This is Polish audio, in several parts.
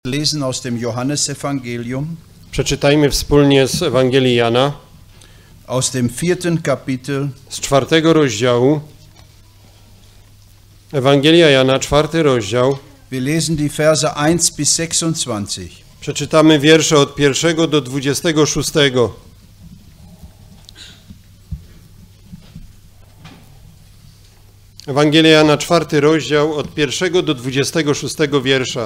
Lesen aus dem Johannesevangelium. Przeczytajmy wspólnie z Ewangelii Jana. Aus dem 4. Kapitel. Z 4 rozdziału. Ewangelia Jana, 4 rozdział. Wir lesen die Verse 1 bis 26. Przeczytamy wiersze od 1 do 26. Ewangelia Jana, 4 rozdział, od 1 do 26 wiersza.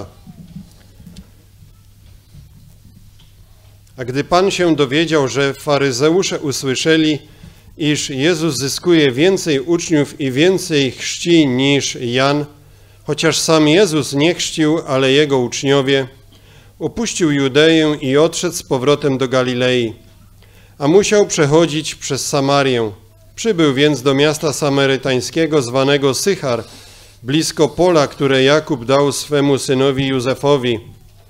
A gdy Pan się dowiedział, że faryzeusze usłyszeli, iż Jezus zyskuje więcej uczniów i więcej chrzci niż Jan, chociaż sam Jezus nie chrzcił, ale Jego uczniowie, opuścił Judeję i odszedł z powrotem do Galilei, a musiał przechodzić przez Samarię. Przybył więc do miasta samarytańskiego zwanego Sychar, blisko pola, które Jakub dał swemu synowi Józefowi.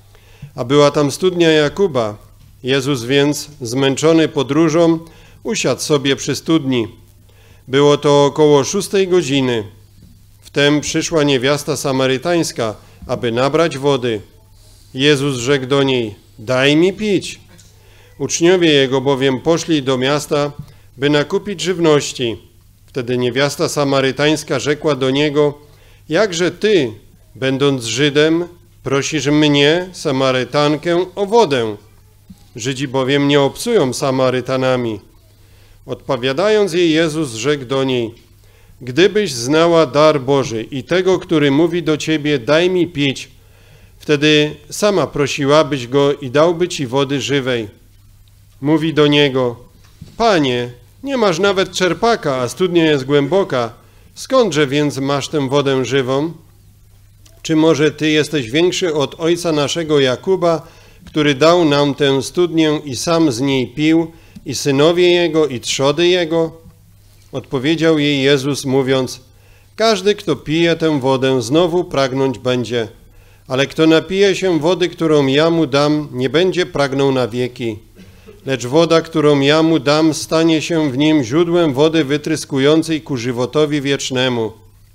A była tam studnia Jakuba. Jezus więc, zmęczony podróżą, usiadł sobie przy studni. Było to około 6 godziny. Wtem przyszła niewiasta samarytańska, aby nabrać wody. Jezus rzekł do niej: daj mi pić. Uczniowie Jego bowiem poszli do miasta, by nakupić żywności. Wtedy niewiasta samarytańska rzekła do Niego: jakże Ty, będąc Żydem, prosisz mnie, Samarytankę, o wodę? Żydzi bowiem nie obcują Samarytanami. Odpowiadając jej, Jezus rzekł do niej: gdybyś znała dar Boży i tego, który mówi do Ciebie, daj mi pić, wtedy sama prosiłabyś Go i dałby Ci wody żywej. Mówi do Niego: Panie, nie masz nawet czerpaka, a studnia jest głęboka. Skądże więc masz tę wodę żywą? Czy może Ty jesteś większy od ojca naszego Jakuba, który dał nam tę studnię i sam z niej pił, i synowie jego, i trzody jego? Odpowiedział jej Jezus, mówiąc: każdy, kto pije tę wodę, znowu pragnąć będzie, ale kto napije się wody, którą ja mu dam, nie będzie pragnął na wieki. Lecz woda, którą ja mu dam, stanie się w nim źródłem wody wytryskującej ku żywotowi wiecznemu.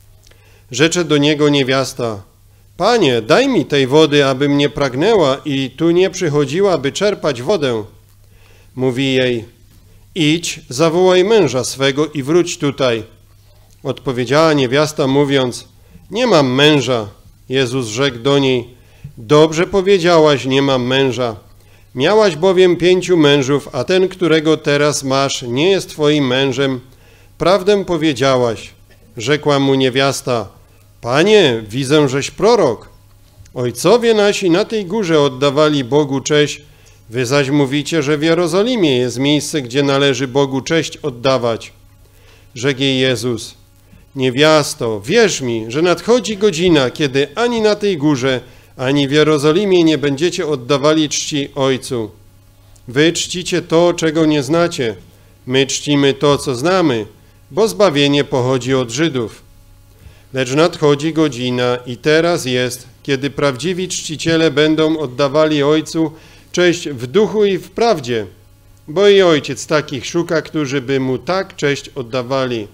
Rzecze do niego niewiasta: Panie, daj mi tej wody, abym nie pragnęła i tu nie przychodziła, by czerpać wodę. Mówi jej: idź, zawołaj męża swego i wróć tutaj. Odpowiedziała niewiasta, mówiąc: nie mam męża. Jezus rzekł do niej: dobrze powiedziałaś, nie mam męża. Miałaś bowiem 5 mężów, a ten, którego teraz masz, nie jest twoim mężem. Prawdę powiedziałaś. Rzekła mu niewiasta: Panie, widzę, żeś prorok. Ojcowie nasi na tej górze oddawali Bogu cześć, wy zaś mówicie, że w Jerozolimie jest miejsce, gdzie należy Bogu cześć oddawać. Rzekł jej Jezus: niewiasto, wierz mi, że nadchodzi godzina, kiedy ani na tej górze, ani w Jerozolimie nie będziecie oddawali czci Ojcu. Wy czcicie to, czego nie znacie. My czcimy to, co znamy, bo zbawienie pochodzi od Żydów. Lecz nadchodzi godzina i teraz jest, kiedy prawdziwi czciciele będą oddawali Ojcu cześć w duchu i w prawdzie, bo i Ojciec takich szuka, którzy by Mu tak cześć oddawali.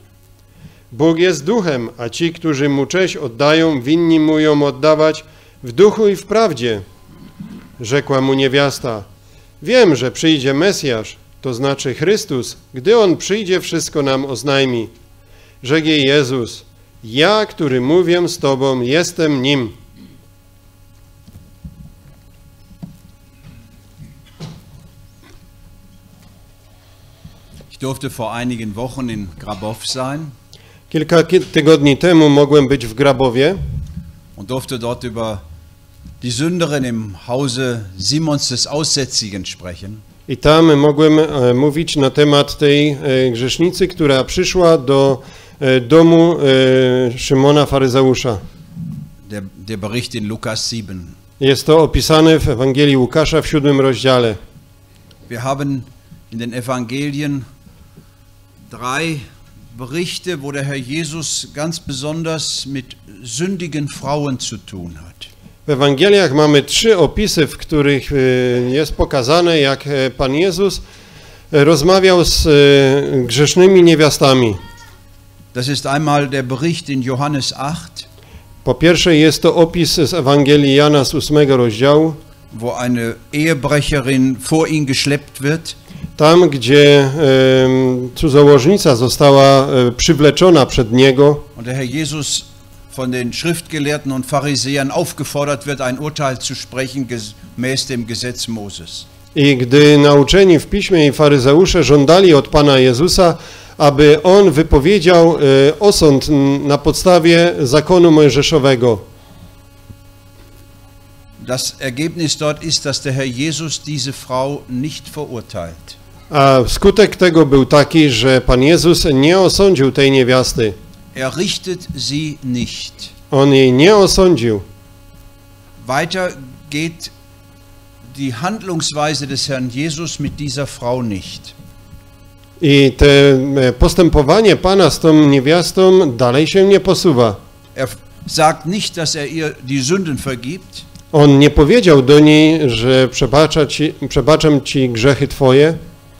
Bóg jest duchem, a ci, którzy Mu cześć oddają, winni Mu ją oddawać w duchu i w prawdzie. Rzekła mu niewiasta: wiem, że przyjdzie Mesjasz, to znaczy Chrystus. Gdy On przyjdzie, wszystko nam oznajmi. Rzekł jej Jezus: ja, który mówię z Tobą, jestem Nim. Ich durfte vor einigen Wochen in Grabow sein. Kilka tygodni temu mogłem być w Grabowie Und durfte dort über die Sünderin im Hause Simons des Aussätzigen sprechen. i tam mogłem mówić na temat tej grzesznicy, która przyszła do domu Szymona faryzeusza. Der Bericht in Lukas 7. Jest to opisane w Ewangelii Łukasza w 7 rozdziale. Wir haben in den Evangelien 3 Berichte, wo der Herr Jesus ganz besonders mit sündigen Frauen zu tun hat. W Ewangeliach mamy 3 opisy, w których jest pokazane, jak Pan Jezus rozmawiał z grzesznymi niewiastami. Das ist einmal der Bericht in Johannes 8. Po pierwsze jest to opis z Ewangelii Jana z 8 rozdziału, wo eine Ehebrecherin vor ihn geschleppt wird. tam gdzie cudzołożnica została przywleczona przed niego Und der Herr Jesus von den Schriftgelehrten und Pharisäern aufgefordert wird, ein Urteil zu sprechen gemäß dem Gesetz Moses. i gdy nauczeni w piśmie i faryzeusze żądali od Pana Jezusa, aby on wypowiedział osąd na podstawie zakonu mojżeszowego. Das Ergebnis dort ist, dass der Herr Jesus diese Frau nicht verurteilt. A skutek tego był taki, że Pan Jezus nie osądził tej niewiasty. Er richtet sie nicht. On jej nie osądził. Weiter geht die Handlungsweise des Herrn Jesus mit dieser Frau nicht. I te postępowanie Pana z tą niewiastą dalej się nie posuwa. Er sagt nicht, dass er ihr die Sünden vergibt. On nie powiedział do niej, że przebaczam Ci grzechy Twoje.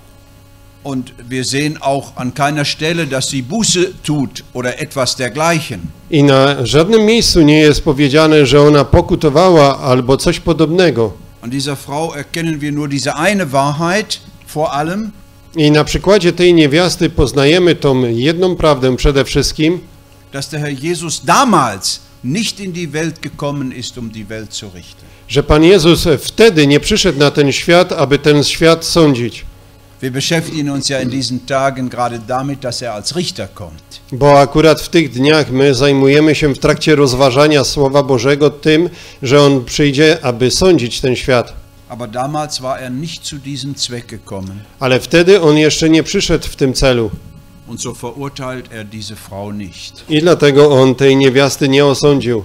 Und wir sehen auch an keiner Stelle, dass sie Buße tut oder etwas dergleichen. I na żadnym miejscu nie jest powiedziane, że ona pokutowała albo coś podobnego. An dieser Frau erkennen wir nur diese eine Wahrheit vor allem, I na przykładzie tej niewiasty poznajemy tą jedną prawdę przede wszystkim, dass der Herr Jesus damals nicht in die Welt gekommen ist, um die Welt zu richten. że Pan Jezus wtedy nie przyszedł na ten świat, aby ten świat sądzić. Wir beschäftigen uns ja in diesen Tagen gerade damit, dass er als Richter kommt. Bo akurat w tych dniach my zajmujemy się w trakcie rozważania Słowa Bożego tym, że On przyjdzie, aby sądzić ten świat. Aber damals war er nicht zu diesem Zweck gekommen. Ale wtedy On jeszcze nie przyszedł w tym celu. Und so verurteilt er diese Frau nicht. I dlatego On tej niewiasty nie osądził.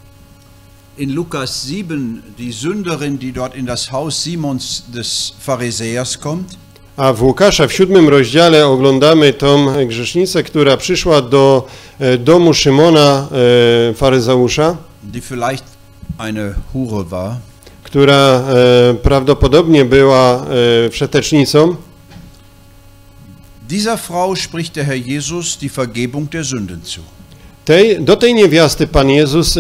In Lukas 7, die Sünderin, die dort in das Haus Simons des Pharisäers kommt, A w Łukasza w 7 rozdziale oglądamy tą grzesznicę, która przyszła do domu Szymona, faryzeusza, die vielleicht eine Hure war. która prawdopodobnie była wszetecznicą. Dieser Frau spricht der Herr Jesus die Vergebung der Sünden zu. Do tej niewiasty Pan Jezus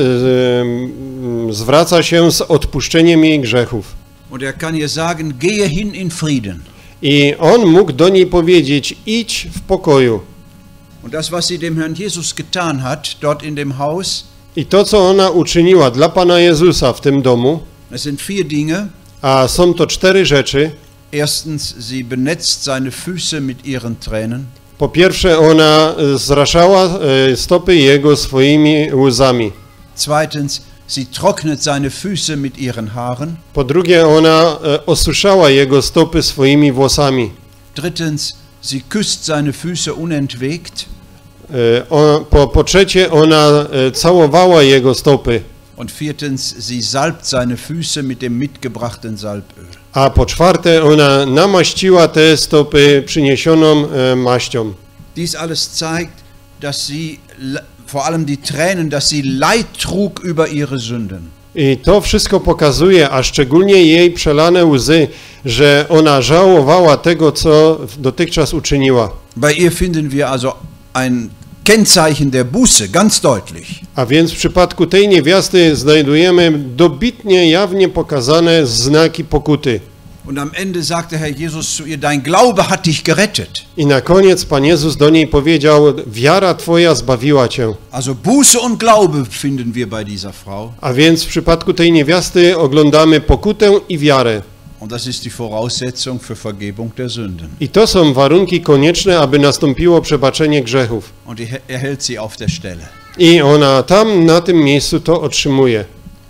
zwraca się z odpuszczeniem jej grzechów. Und er kann ihr sagen, gehe hin in Frieden. I On mógł do niej powiedzieć, idź w pokoju. Und das, was sie dem Herrn Jesus getan hat, dort in dem Haus, I to, co ona uczyniła dla Pana Jezusa w tym domu, das sind 4 Dinge. a są to 4 rzeczy. Erstens, sie benetzt seine Füße mit ihren Tränen. Po pierwsze, ona zraszała stopy Jego swoimi łzami. Zweitens, sie trocknet seine Füße mit ihren Haaren. Po drugie, ona osuszała Jego stopy swoimi włosami. Drittens, sie küsst seine Füße unentwegt. Po trzecie, ona całowała Jego stopy. Und viertens, sie salbt seine Füße mit dem mitgebrachten Salböl. A po czwarte, ona namaściła te stopy przyniesioną maścią. Dies alles zeigt, dass sie, vor allem die Tränen, dass sie Leid trug über ihre Sünden. I to wszystko pokazuje, a szczególnie jej przelane łzy, że ona żałowała tego, co dotychczas uczyniła. Bei ihr finden wir also ein Kennzeichen der Buße, ganz deutlich. A więc w przypadku tej niewiasty znajdujemy dobitnie, jawnie pokazane znaki pokuty. Und am Ende sagte Herr Jesus zu ihr, dein Glaube hat dich gerettet. I na koniec Pan Jezus do niej powiedział, wiara Twoja zbawiła Cię. Also Buße und Glaube finden wir bei dieser Frau. A więc w przypadku tej niewiasty oglądamy pokutę i wiarę. Und das ist die Voraussetzung für Vergebung der Sünden. I to są warunki konieczne, aby nastąpiło przebaczenie grzechów. Und er hält sie auf der Stelle. I ona tam, na tym miejscu to otrzymuje.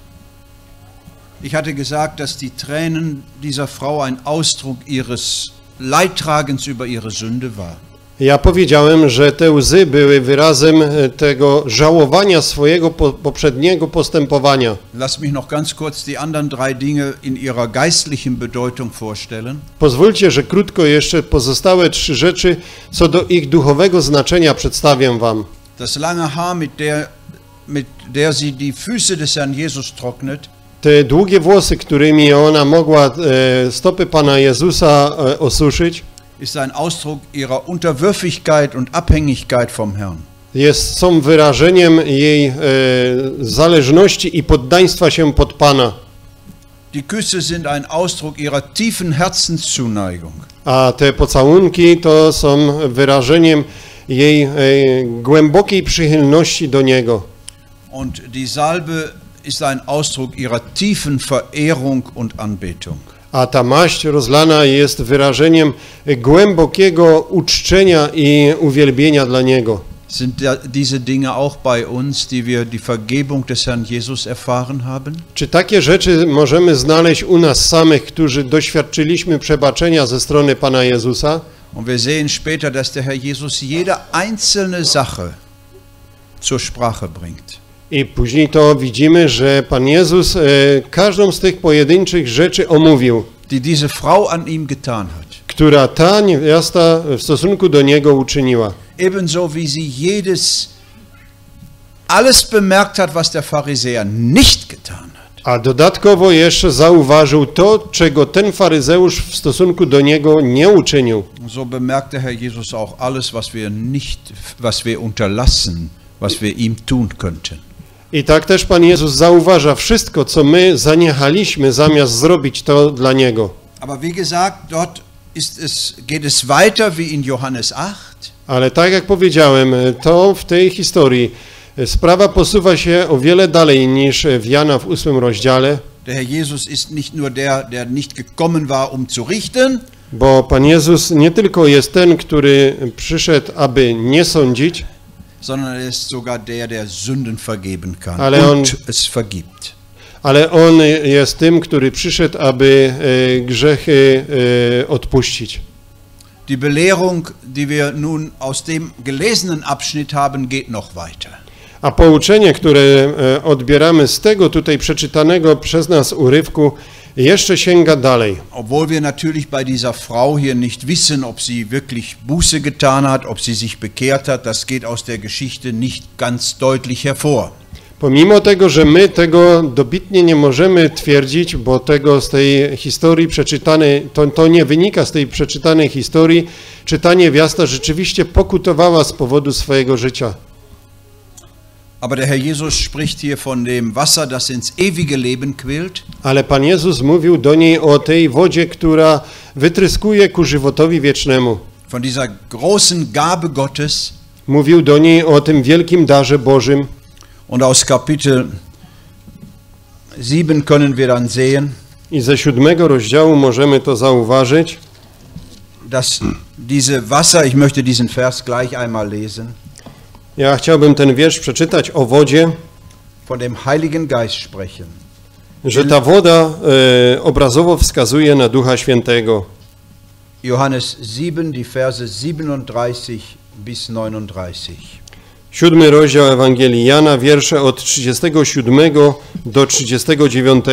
Ich hatte gesagt, dass die Tränen dieser Frau ein Ausdruck ihres Leidtragens über ihre Sünde war. Ja powiedziałem, że te łzy były wyrazem tego żałowania swojego poprzedniego postępowania. Lass mich noch ganz kurz die anderen 3 Dinge in ihrer geistlichen Bedeutung vorstellen. Pozwólcie, że krótko jeszcze pozostałe 3 rzeczy co do ich duchowego znaczenia przedstawię wam. Das lange Haar, mit der sie die Füße des Herrn Jesus trocknet, Te długie włosy, którymi ona mogła stopy Pana Jezusa osuszyć, ist ein Ausdruck ihrer Unterwürfigkeit und Abhängigkeit vom Herrn. są wyrażeniem jej zależności i poddaństwa się pod Pana. Die Küsse sind ein Ausdruck ihrer tiefen Herzenszuneigung. A te pocałunki to są wyrażeniem jej głębokiej przychylności do Niego. Und die Salbe ist ein Ausdruck ihrer tiefen Verehrung und Anbetung. A ta maść rozlana jest wyrażeniem głębokiego uczczenia i uwielbienia dla Niego. Sind diese Dinge auch bei uns, die wir die Vergebung des Herrn Jesus erfahren haben? Czy takie rzeczy możemy znaleźć u nas samych, którzy doświadczyliśmy przebaczenia ze strony Pana Jezusa? Und wir sehen später, dass der Herr Jesus jede einzelne Sache zur Sprache bringt. I później to widzimy, że Pan Jezus każdą z tych pojedynczych rzeczy omówił, Die diese Frau an ihm getan hat. która ta niewiasta w stosunku do Niego uczyniła. Ebenso wie sie alles bemerkt hat, was der Pharisäer nicht getan hat. A dodatkowo jeszcze zauważył to, czego ten faryzeusz w stosunku do Niego nie uczynił. So bemerkt der Herr Jesus auch alles, was wir unterlassen, was wir ihm tun könnten. I tak też Pan Jezus zauważa wszystko, co my zaniechaliśmy, zamiast zrobić to dla Niego. Aber wie gesagt, dort geht es weiter wie in Johannes 8. Ale tak jak powiedziałem, to w tej historii sprawa posuwa się o wiele dalej niż w Jana w 8 rozdziale. Der Herr Jesus ist nicht nur der nicht gekommen war, zu richten, Bo Pan Jezus nie tylko jest ten, który przyszedł, aby nie sądzić, sondern er ist sogar der Sünden vergeben kann Ale und es vergibt. ale On jest tym, który przyszedł, aby grzechy odpuścić. Die Belehrung, die wir nun aus dem gelesenen Abschnitt haben, geht noch weiter. A pouczenie, które odbieramy z tego tutaj przeczytanego przez nas urywku, jeszcze sięga dalej. Obwohl wir natürlich bei dieser Frau hier nicht wissen, ob sie wirklich Buße getan hat, ob sie sich bekehrt hat, das geht aus der Geschichte nicht ganz deutlich hervor. Pomimo tego, że my tego dobitnie nie możemy twierdzić, bo tego z tej historii przeczytanej, to nie wynika z tej przeczytanej historii, czy ta niewiasta rzeczywiście pokutowała z powodu swojego życia. Aber der Herr Jesus spricht hier von dem Wasser, das ins ewige Leben quillt. Ale Pan Jezus mówił do niej o tej wodzie, która wytryskuje ku żywotowi wiecznemu. Von dieser großen Gabe Gottes. Mówił do niej o tym wielkim darze Bożym. Und aus Kapitel 7 können wir dann sehen, I ze 7 rozdziału możemy to zauważyć, dass diese Wasser, ich möchte diesen Vers gleich einmal lesen, ja chciałbym ten wiersz przeczytać o wodzie, von dem Heiligen Geist sprechen. że ta woda obrazowo wskazuje na Ducha Świętego. Johannes 7, die Verse 37 bis 39. 7 rozdział Ewangelii Jana, wiersze od 37 do 39.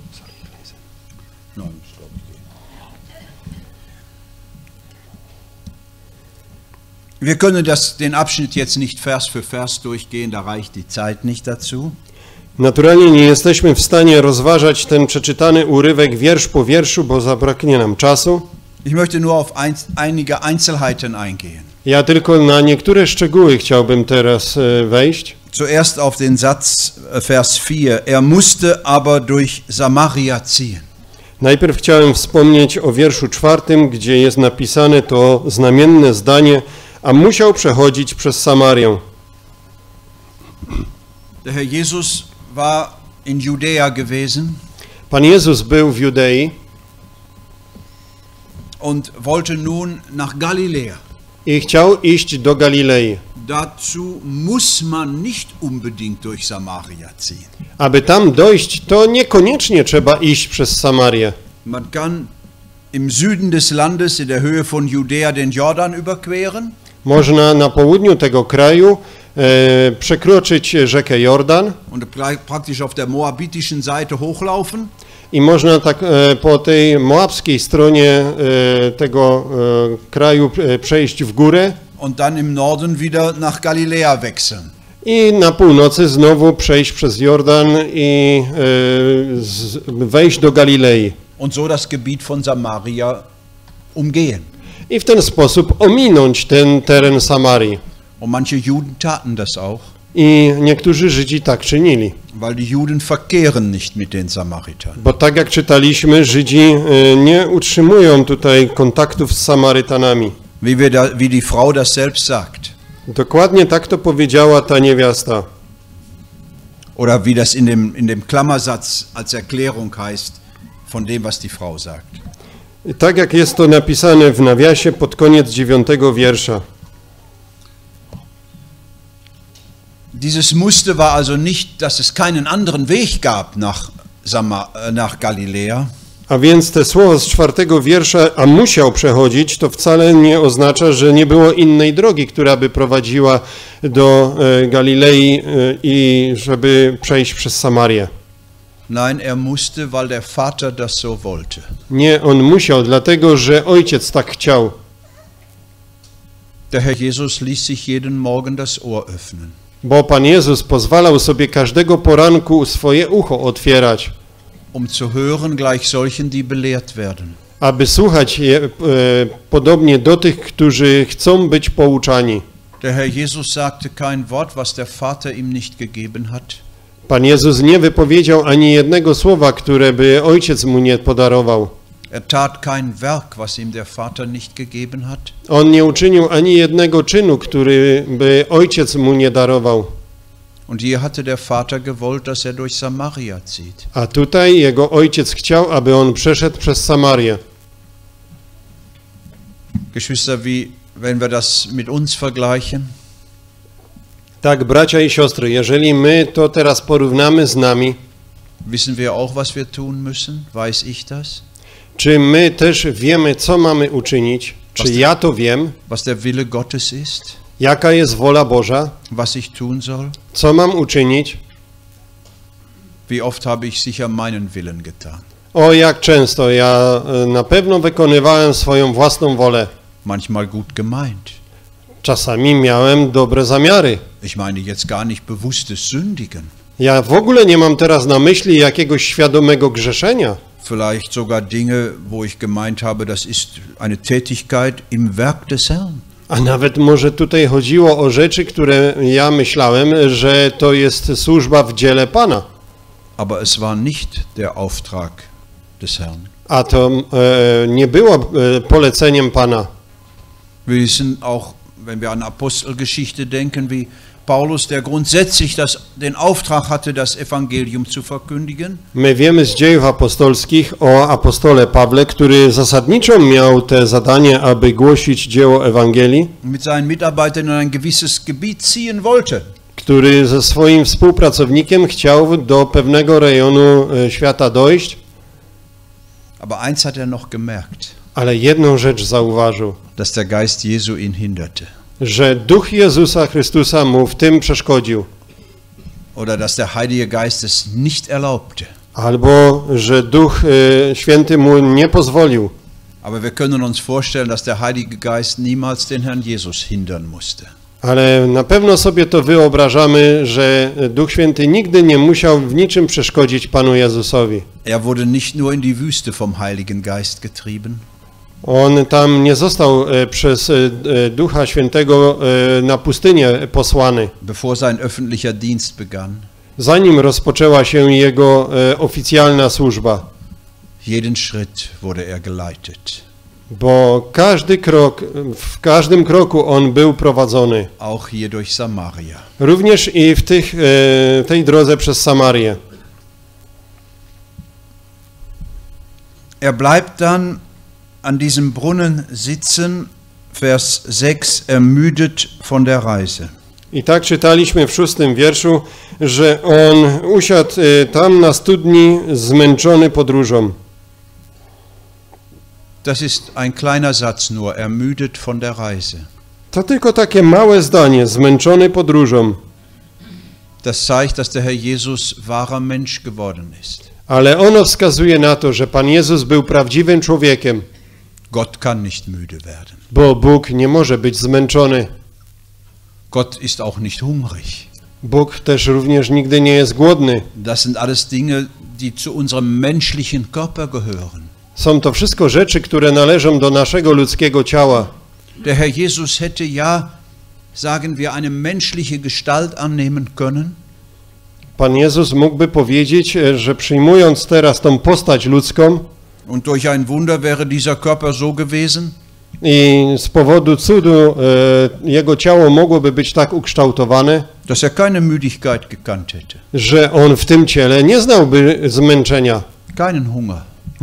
Wir können den Abschnitt jetzt nicht Vers für Vers durchgehen, da reicht die Zeit nicht dazu. Naturalnie nie jesteśmy w stanie rozważać ten przeczytany urywek wiersz po wierszu, bo zabraknie nam czasu. Ich möchte nur auf einige Einzelheiten eingehen. Ja tylko na niektóre szczegóły chciałbym teraz wejść. Zuerst auf den Satz, Vers 4. Er musste aber durch Samaria ziehen. Najpierw chciałem wspomnieć o wierszu 4, gdzie jest napisane to znamienne zdanie, a musiał przechodzić przez Samarię. Der Herr Jesus war in Judäa gewesen. Pan Jezus był w Judei und wollte nun nach Galiläa. I chciał iść do Galilei. Dazu muss man nicht unbedingt durch Samaria ziehen. Aby tam dojść, to niekoniecznie trzeba iść przez Samarię. Man kann im Süden des Landes in der Höhe von Judäa den Jordan überqueren. Można na południu tego kraju przekroczyć rzekę Jordan Und praktisch auf der moabitischen Seite hochlaufen. i można tak po tej moabskiej stronie tego kraju przejść w górę. Und dann im Norden wieder nach Galiläa wechseln. I na północy znowu przejść przez Jordan i wejść do Galilei. Und so das Gebiet von Samaria umgehen. I w ten sposób ominąć ten teren Samarii. Und manche Juden taten das auch, I niektórzy Żydzi tak czynili. weil die Juden verkehren nicht mit den Samaritern. Bo tak jak czytaliśmy, Żydzi nie utrzymują tutaj kontaktów z Samarytanami. Wie die Frau das selbst sagt. Dokładnie tak to powiedziała ta niewiasta. Oder wie das in dem Klammersatz als Erklärung heißt von dem, was die Frau sagt. I tak jak jest to napisane w nawiasie pod koniec 9 wiersza. Dieses Musste war also nicht, dass es keinen anderen Weg gab nach Galiläa, A więc te słowo z 4 wiersza, a musiał przechodzić, to wcale nie oznacza, że nie było innej drogi, która by prowadziła do Galilei i żeby przejść przez Samarię. Nein, er musste, weil der Vater das so wollte. Nie, on musiał, dlatego że ojciec tak chciał. Der Herr Jesus ließ sich jeden Morgen das Ohr öffnen. Bo Pan Jezus pozwalał sobie każdego poranku swoje ucho otwierać, zu hören gleich solchen, die belehrt werden. aby słuchać podobnie do tych, którzy chcą być pouczani. Der Herr Jesus sagte kein Wort, was der Vater ihm nicht gegeben hat. Pan Jezus nie wypowiedział ani jednego słowa, które by ojciec mu nie podarował. Er tat kein Werk, was ihm der Vater nicht gegeben hat. On nie uczynił ani jednego czynu, który by ojciec mu nie darował. Und hier hatte der Vater gewollt, dass er durch Samaria zieht. A tutaj jego ojciec chciał, aby on przeszedł przez Samarię. Geschwister, wenn wir das mit uns vergleichen, Tak, bracia i siostry, jeżeli my to teraz porównamy z nami, wissen wir auch, was wir tun müssen? Weiß ich das? czy my też wiemy, co mamy uczynić? Czy ja to wiem? Was der Wille Gottes ist? Jaka jest wola Boża? Was ich tun soll? Co mam uczynić? Wie oft habe ich sicher meinen Willen getan? O, jak często ja na pewno wykonywałem swoją własną wolę. Manchmal gut gemeint. Czasami miałem dobre zamiary. Ich meine jetzt gar nicht bewusstes Sündigen. Ja w ogóle nie mam teraz na myśli jakiegoś świadomego grzeszenia. Vielleicht sogar Dinge, wo ich gemeint habe, das ist eine Tätigkeit im Werk des Herrn. A nawet może tutaj chodziło o rzeczy, które ja myślałem, że to jest służba w dziele Pana. Aber es war nicht der Auftrag des Herrn. A to nie było poleceniem Pana. Wir wissen auch, wenn wir an Apostelgeschichte denken, wie Paulus, der grundsätzlich den Auftrag hatte, das Evangelium zu verkündigen. My wiemy z dziejów apostolskich o apostole Pawle, który zasadniczo miał te zadanie, aby głosić dzieło Ewangelii, Mit seinen Mitarbeitern in ein gewisses Gebiet ziehen wollte. który ze swoim współpracownikiem chciał do pewnego rejonu świata dojść, Aber eins hat er noch gemerkt, ale jedną rzecz zauważył, dass der Geist Jesu ihn hinderte. że Duch Jezusa Chrystusa mu w tym przeszkodził, Oder dass der Heilige Geist es nicht erlaubte. albo że Duch Święty mu nie pozwolił. Aber wir können uns vorstellen, dass der Heilige Geist niemals den Herrn Jesus hindern musste. Ale na pewno sobie to wyobrażamy, że Duch Święty nigdy nie musiał w niczym przeszkodzić Panu Jezusowi. Er wurde nicht nur in die Wüste vom Heiligen Geist getrieben, On tam nie został przez Ducha Świętego na pustynię posłany. bevor sein öffentlicher Dienst begann. Zanim rozpoczęła się jego oficjalna służba, Jeden Schritt wurde er geleitet. bo każdy krok, w każdym kroku on był prowadzony. Auch hier durch Samaria. Również i w tej drodze przez Samarię. Er bleibt dann an diesem Brunnen sitzen, Vers 6, ermüdet von der Reise. I tak czytaliśmy w 6 wierszu, że on usiadł tam na studni zmęczony podróżą. Das ist ein kleiner Satz nur, ermüdet von der Reise. To tylko takie małe zdanie, zmęczony podróżą. Das zeigt, dass der Herr Jesus wahrer Mensch geworden ist. Ale ono wskazuje na to, że Pan Jezus był prawdziwym człowiekiem, Gott kann nicht müde werden. bo Bóg nie może być zmęczony. Gott ist auch nicht hungrig. Bóg też również nigdy nie jest głodny. Das sind alles Dinge, die zu unserem menschlichen Körper gehören. Są to wszystko rzeczy, które należą do naszego ludzkiego ciała. Der Herr Jesus hätte ja sagen wir, eine menschliche Gestalt annehmen können? Pan Jezus mógłby powiedzieć, że przyjmując teraz tą postać ludzką Und durch ein Wunder wäre dieser Körper so gewesen, i z powodu cudu jego ciało mogłoby być tak ukształtowane, dass er keine Müdigkeit gekannt hätte, że on w tym ciele nie znałby zmęczenia, keinen Hunger,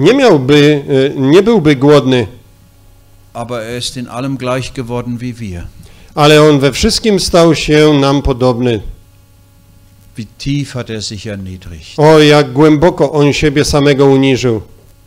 nie byłby głodny, aber er ist in allem gleich geworden wie wir. ale on we wszystkim stał się nam podobny. Wie tief hat er sich erniedrigt. O, jak głęboko on siebie samego uniżył.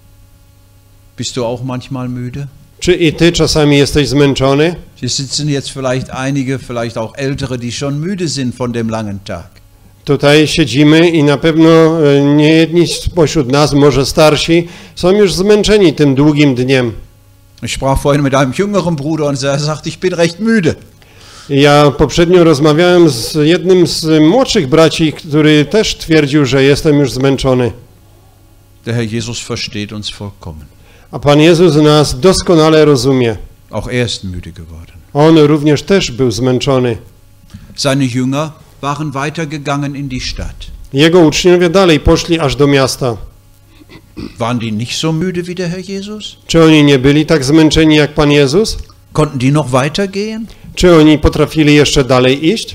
Bist du auch manchmal müde? Czy i ty czasami jesteś zmęczony? Hier sitzen jetzt vielleicht einige, vielleicht auch Ältere, die schon müde sind von dem langen Tag. Tutaj siedzimy i na pewno niejedni spośród nas, może starsi, są już zmęczeni tym długim dniem. Ich sprach vorhin mit einem jüngeren Bruder und er sagte, ich bin recht müde. Ja poprzednio rozmawiałem z jednym z młodszych braci, który też twierdził, że jestem już zmęczony. Der Herr Jesus versteht uns vollkommen. A Pan Jezus nas doskonale rozumie. Auch er ist müde geworden. On również też był zmęczony. Seine Jünger waren weitergegangen in die Stadt. Jego uczniowie dalej poszli aż do miasta. Waren die nicht so müde wie der Herr Jesus? Czy oni nie byli tak zmęczeni jak Pan Jezus? Konnten die noch weitergehen? Czy oni potrafili jeszcze dalej iść?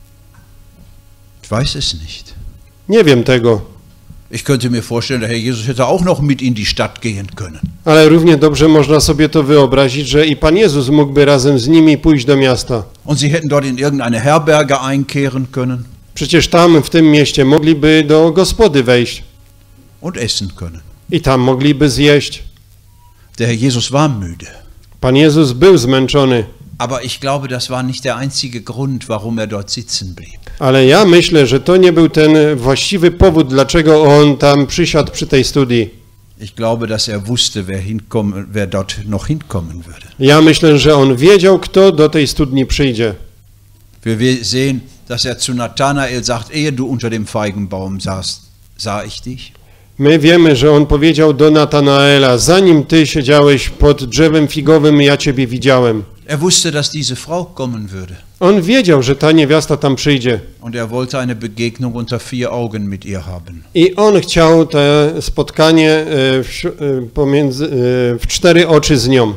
Ich weiß es nicht. Nie wiem tego. Ich könnte mir vorstellen, der Herr Jesus hätte auch noch mit in die Stadt gehen können. Ale równie dobrze można sobie to wyobrazić, że i Pan Jezus mógłby razem z nimi pójść do miasta. Und sie hätten dort in irgendeine Herberge einkehren können Przecież tam w tym mieście mogliby do gospody wejść und essen können. i tam mogliby zjeść. Der Herr Jesus war müde. Pan Jezus był zmęczony, Aber ich glaube, das war nicht der einzige Grund, warum er dort sitzen blieb. ale ja myślę, że to nie był ten właściwy powód, dlaczego on tam przysiadł przy tej studii. Ich glaube, dass er wusste, wer dort noch hinkommen würde. Ja myślę, że on wiedział, kto do tej studni przyjdzie. Wir sehen, dass er zu Nathanael sagt, ehe du unter dem Feigenbaum saßt, sah ich dich. My wiemy, że on powiedział do Natanaela, zanim ty siedziałeś pod drzewem figowym, ja ciebie widziałem. Er wusste, dass diese Frau kommen würde. On wiedział, że ta niewiasta tam przyjdzie. Und er wollte eine Begegnung unter vier Augen mit ihr haben. I on chciał to spotkanie w cztery oczy z nią.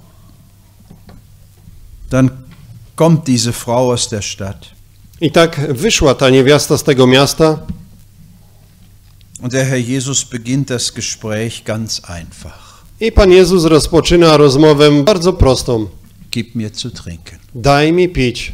Dann kommt diese Frau aus der Stadt. I tak wyszła ta niewiasta z tego miasta. Und der Herr Jesus beginnt das Gespräch ganz einfach. I Pan Jezus rozpoczyna rozmowę bardzo prostą. Gib mir zu trinken. Daj mi pić.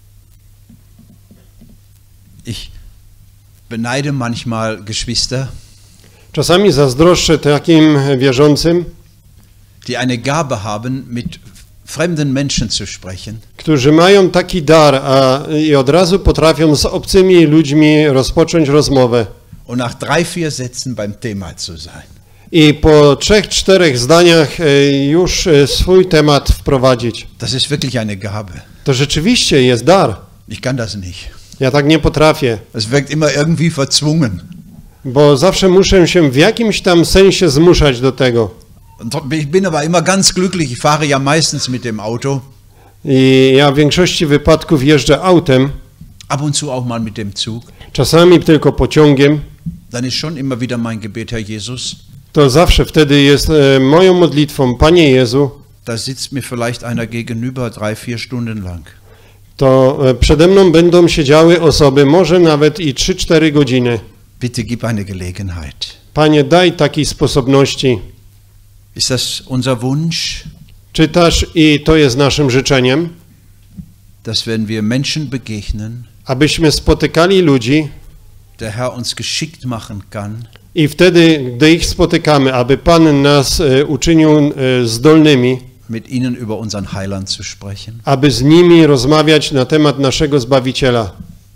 Ich beneide manchmal Geschwister, Czasami zazdroszczę takim wierzącym, die eine Gabe haben, mit fremden Menschen zu sprechen. którzy mają taki dar, i od razu potrafią z obcymi ludźmi rozpocząć rozmowę. Und nach 3-4 Sätzen beim Thema zu sein. I po 3-4 zdaniach już swój temat wprowadzić. Das ist wirklich eine Gabe. To rzeczywiście jest dar. Ich kann das nicht. Ja tak nie potrafię, Es wirkt immer irgendwie verzwungen. bo zawsze muszę się w jakimś tam sensie zmuszać do tego. Ich bin aber immer ganz glücklich. Ich fahre ja meistens mit dem Auto. I ja w większości wypadków jeżdżę autem, Ab und zu auch mal mit dem Zug. czasami tylko pociągiem. Dann ist schon immer wieder mein Gebet, Herr Jesus. To zawsze wtedy jest moją modlitwą, Panie Jezu, Da sitzt mir vielleicht einer gegenüber 3-4 Stunden lang. to przede mną będą siedziały osoby, może nawet i 3-4 godziny. Bitte gib eine Gelegenheit. Panie, daj takiej sposobności. Ist das unser Wunsch, Czytasz i to jest naszym życzeniem, dass wenn wir Menschen begegnen, abyśmy spotykali ludzi der Herr uns geschickt machen kann, i wtedy, gdy ich spotykamy, aby Pan nas uczynił zdolnymi, mit ihnen über unseren Heiland zu sprechen? aby z nimi rozmawiać na temat naszego Zbawiciela.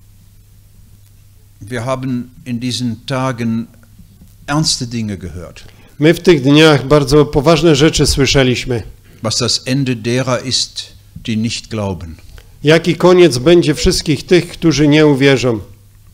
Wir haben in diesen Tagen ernste Dinge gehört. My w tych dniach bardzo poważne rzeczy słyszeliśmy. Was das Ende derer ist, die nicht glauben. Jaki koniec będzie wszystkich tych, którzy nie uwierzą.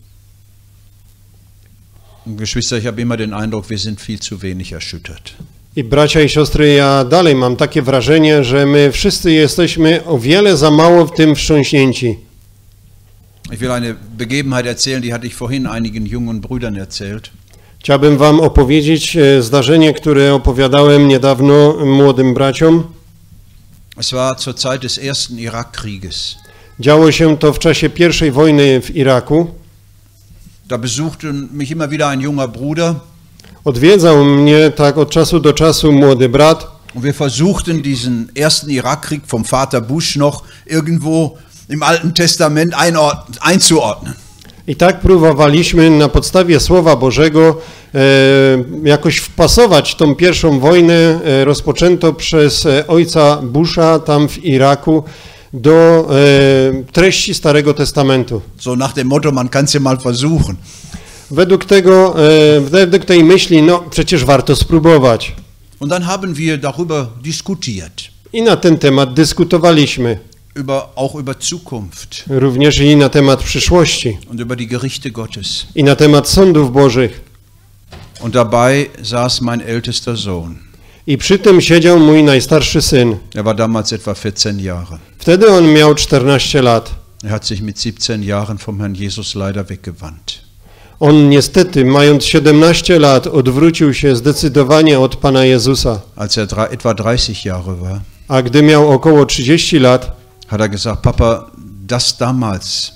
Und Geschwister, ich habe immer den Eindruck, wir sind viel zu wenig erschüttert. I bracia i siostry, ja dalej mam takie wrażenie, że my wszyscy jesteśmy o wiele za mało w tym wstrząśnięci. Ich will eine Begebenheit erzählen, die hatte ich vorhin einigen jungen Brüdern erzählt. Chciałbym wam opowiedzieć zdarzenie, które opowiadałem niedawno młodym braciom. Es war zur Zeit des ersten Irakkrieges. Działo się to w czasie I wojny w Iraku. Da besuchte mich immer wieder ein junger Bruder. Odwiedzał mnie tak od czasu do czasu młody brat. Und wir versuchten diesen ersten Irakkrieg vom Vater Bush noch irgendwo im Alten Testament einzuordnen. I tak próbowaliśmy na podstawie Słowa Bożego jakoś wpasować tą pierwszą wojnę rozpoczętą przez ojca Busha tam w Iraku do treści Starego Testamentu. So nach dem Motto, man kann es ja mal versuchen. Według tej myśli, no przecież warto spróbować. Und dann haben wir darüber diskutiert. I na ten temat dyskutowaliśmy. Auch über Zukunft. Również i na temat przyszłości. Und über die Gerichte Gottes. I na temat sądów Bożych. Und dabei saß mein ältester Sohn. I przy tym siedział mój najstarszy syn. Er war damals etwa 14 Jahre. Wtedy on miał 14 lat. Er hat sich mit 17 Jahren vom Herrn Jesus leider weggewandt. On niestety, mając 17 lat, odwrócił się zdecydowanie od Pana Jezusa. Als er etwa 30 Jahre war, A gdy miał około 30 lat, hat er gesagt, Papa, das damals,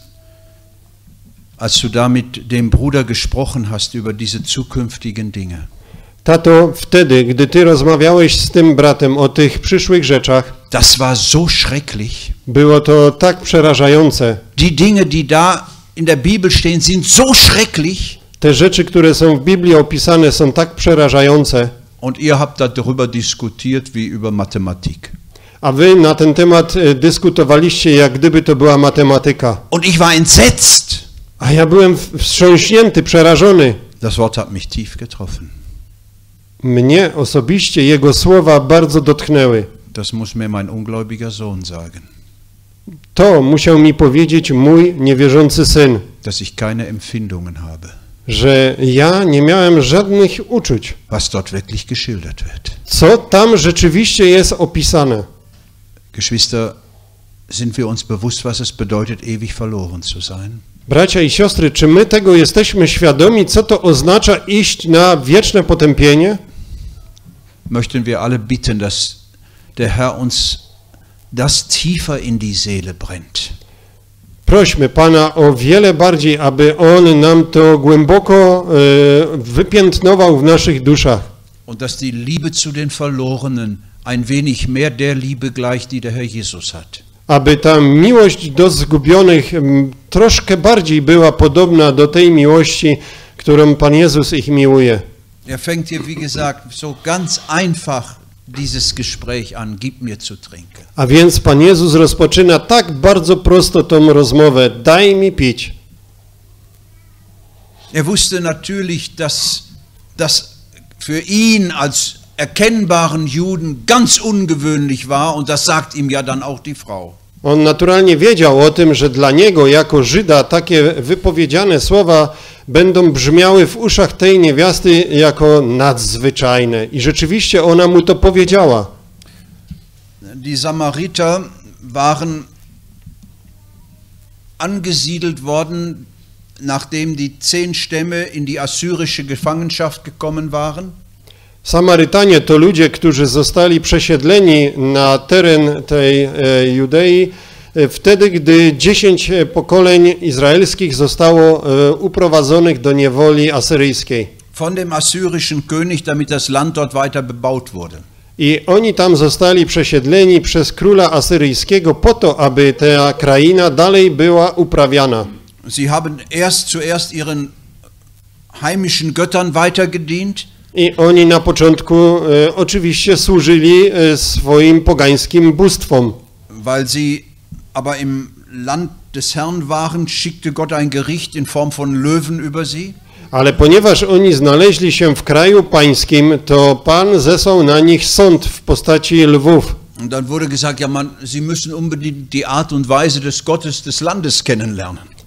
als du da mit dem Bruder gesprochen hast über diese zukünftigen Dinge. tato, wtedy, gdy ty rozmawiałeś z tym bratem o tych przyszłych rzeczach, Das war so schrecklich. było to tak przerażające. Die Dinge, die da in der Bibel stehen, sind so schrecklich. Te rzeczy, które są w Biblii opisane, są tak przerażające. Und ihr habt darüber diskutiert wie über Mathematik. A wy na ten temat dyskutowaliście, jak gdyby to była matematyka. Und ich war entsetzt. A ja byłem wstrząśnięty, przerażony. Das Wort hat mich tief getroffen. Mnie osobiście jego słowa bardzo dotknęły. Das muss mir mein ungläubiger Sohn sagen. To musiał mi powiedzieć mój niewierzący syn, Dass ich keine Empfindungen habe, że ja nie miałem żadnych uczuć. was dort wirklich geschildert wird. Co tam rzeczywiście jest opisane? Geschwister, sind wir uns bewusst, was es bedeutet, ewig verloren zu sein? Bracia i siostry, czy my tego jesteśmy świadomi, co to oznacza iść na wieczne potępienie? Möchten wir alle bitten, dass der Herr uns das tiefer in die Seele brennt. Prośmy Pana o wiele bardziej, aby On nam to głęboko wypiętnował w naszych duszach. Und dass die Liebe zu den Verlorenen ein wenig mehr der Liebe gleicht, die der Herr Jesus hat. Aby ta miłość do zgubionych troszkę bardziej była podobna do tej miłości, którą Pan Jezus ich miłuje. Er fängt hier, wie gesagt, so ganz einfach dieses Gespräch an, gib mir zu trinken. A więc Pan Jezus rozpoczyna tak bardzo prosto tą rozmowę, daj mi pić. Er wusste natürlich, dass das für ihn als erkennbaren Juden ganz ungewöhnlich war und das sagt ihm ja dann auch die Frau. On naturalnie wiedział o tym, że dla niego jako Żyda takie wypowiedziane słowa będą brzmiały w uszach tej niewiasty jako nadzwyczajne. I rzeczywiście ona mu to powiedziała. Die Samariter waren angesiedelt worden, nachdem die 10 Stämme in die assyrische Gefangenschaft gekommen waren. Samarytanie to ludzie, którzy zostali przesiedleni na teren tej Judei wtedy, gdy 10 pokoleń izraelskich zostało uprowadzonych do niewoli asyryjskiej. Von dem assyrischen König, damit das Land dort weiter bebaut wurde. I oni tam zostali przesiedleni przez króla asyryjskiego po to, aby ta kraina dalej była uprawiana. Sie haben zuerst ihren heimischen Göttern weitergedient. I oni na początku oczywiście służyli swoim pogańskim bóstwom. Weil sie aber im Land des Herrn waren, schickte Gott ein Gericht in Form von Löwen über sie. Ale ponieważ oni znaleźli się w kraju pańskim, to Pan zesłał na nich sąd w postaci lwów. Und dann wurde gesagt, ja, sie müssen unbedingt die Art und Weise des Gottes des Landes kennenlernen.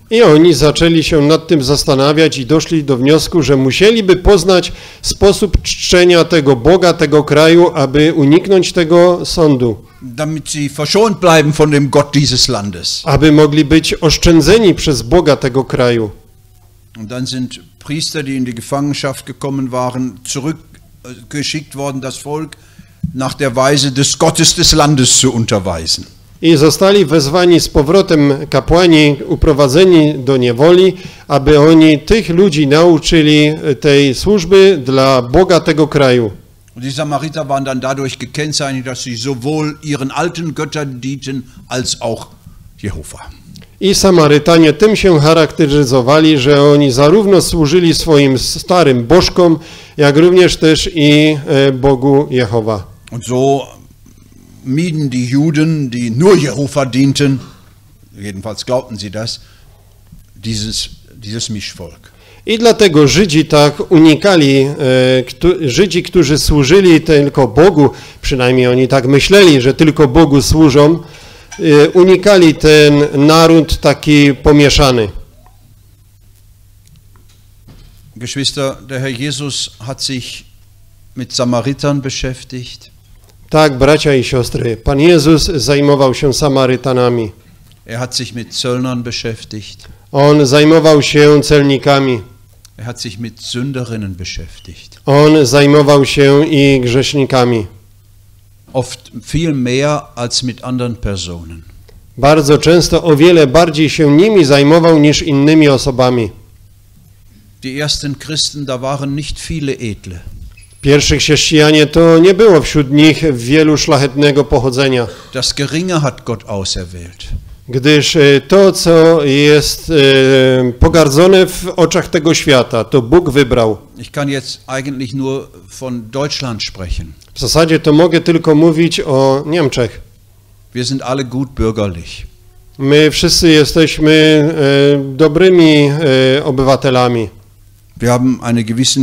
I oni zaczęli się nad tym zastanawiać i doszli do wniosku, że musieliby poznać sposób czczenia tego Boga, tego kraju, aby uniknąć tego sądu. Damit sie verschont bleiben von dem Gott dieses Landes. Aby mogli być oszczędzeni przez Boga tego kraju. Und dann sind Priester, die in die Gefangenschaft gekommen waren, zurückgeschickt worden, das Volk nach der Weise des Gottes des Landes zu unterweisen. I zostali wezwani z powrotem kapłani uprowadzeni do niewoli, aby oni tych ludzi nauczyli tej służby dla Boga tego kraju. Und die Samariter waren dann dadurch gekennzeichnet, dass sie sowohl ihren alten Göttern dienten, als auch Jehova. I Samarytanie tym się charakteryzowali, że oni zarówno służyli swoim starym bożkom, jak również też i Bogu Jehowa. Und so mieden die Juden, die nur Jehova dienten, jedenfalls glaubten sie das, dieses Mischvolk. I dlatego Żydzi tak unikali, Żydzi, którzy służyli tylko Bogu, przynajmniej oni tak myśleli, że tylko Bogu służą, unikali ten naród taki pomieszany. Geschwister, der Herr Jesus hat sich mit Samaritern beschäftigt. Tak, bracia i siostry, Pan Jezus zajmował się Samarytanami. Er hat sich mit Zöllnern beschäftigt. On zajmował się celnikami. Er hat sich mit Sünderinnen beschäftigt. On zajmował się i grzesznikami. Oft viel mehr als mit anderen Personen. Bardzo często o wiele bardziej się nimi zajmował niż innymi osobami. Die ersten Christen, da waren nicht viele Edle. Pierwsi chrześcijanie to nie było wśród nich wielu szlachetnego pochodzenia. Das Geringe hat Gott auserwählt. Gdyż to, co jest pogardzone w oczach tego świata, to Bóg wybrał. Ich kann jetzt eigentlich nur von Deutschland sprechen. W zasadzie to mogę tylko mówić o Niemczech. Wir sind alle gut bürgerlich. My wszyscy jesteśmy dobrymi obywatelami. Wir haben einen gewissen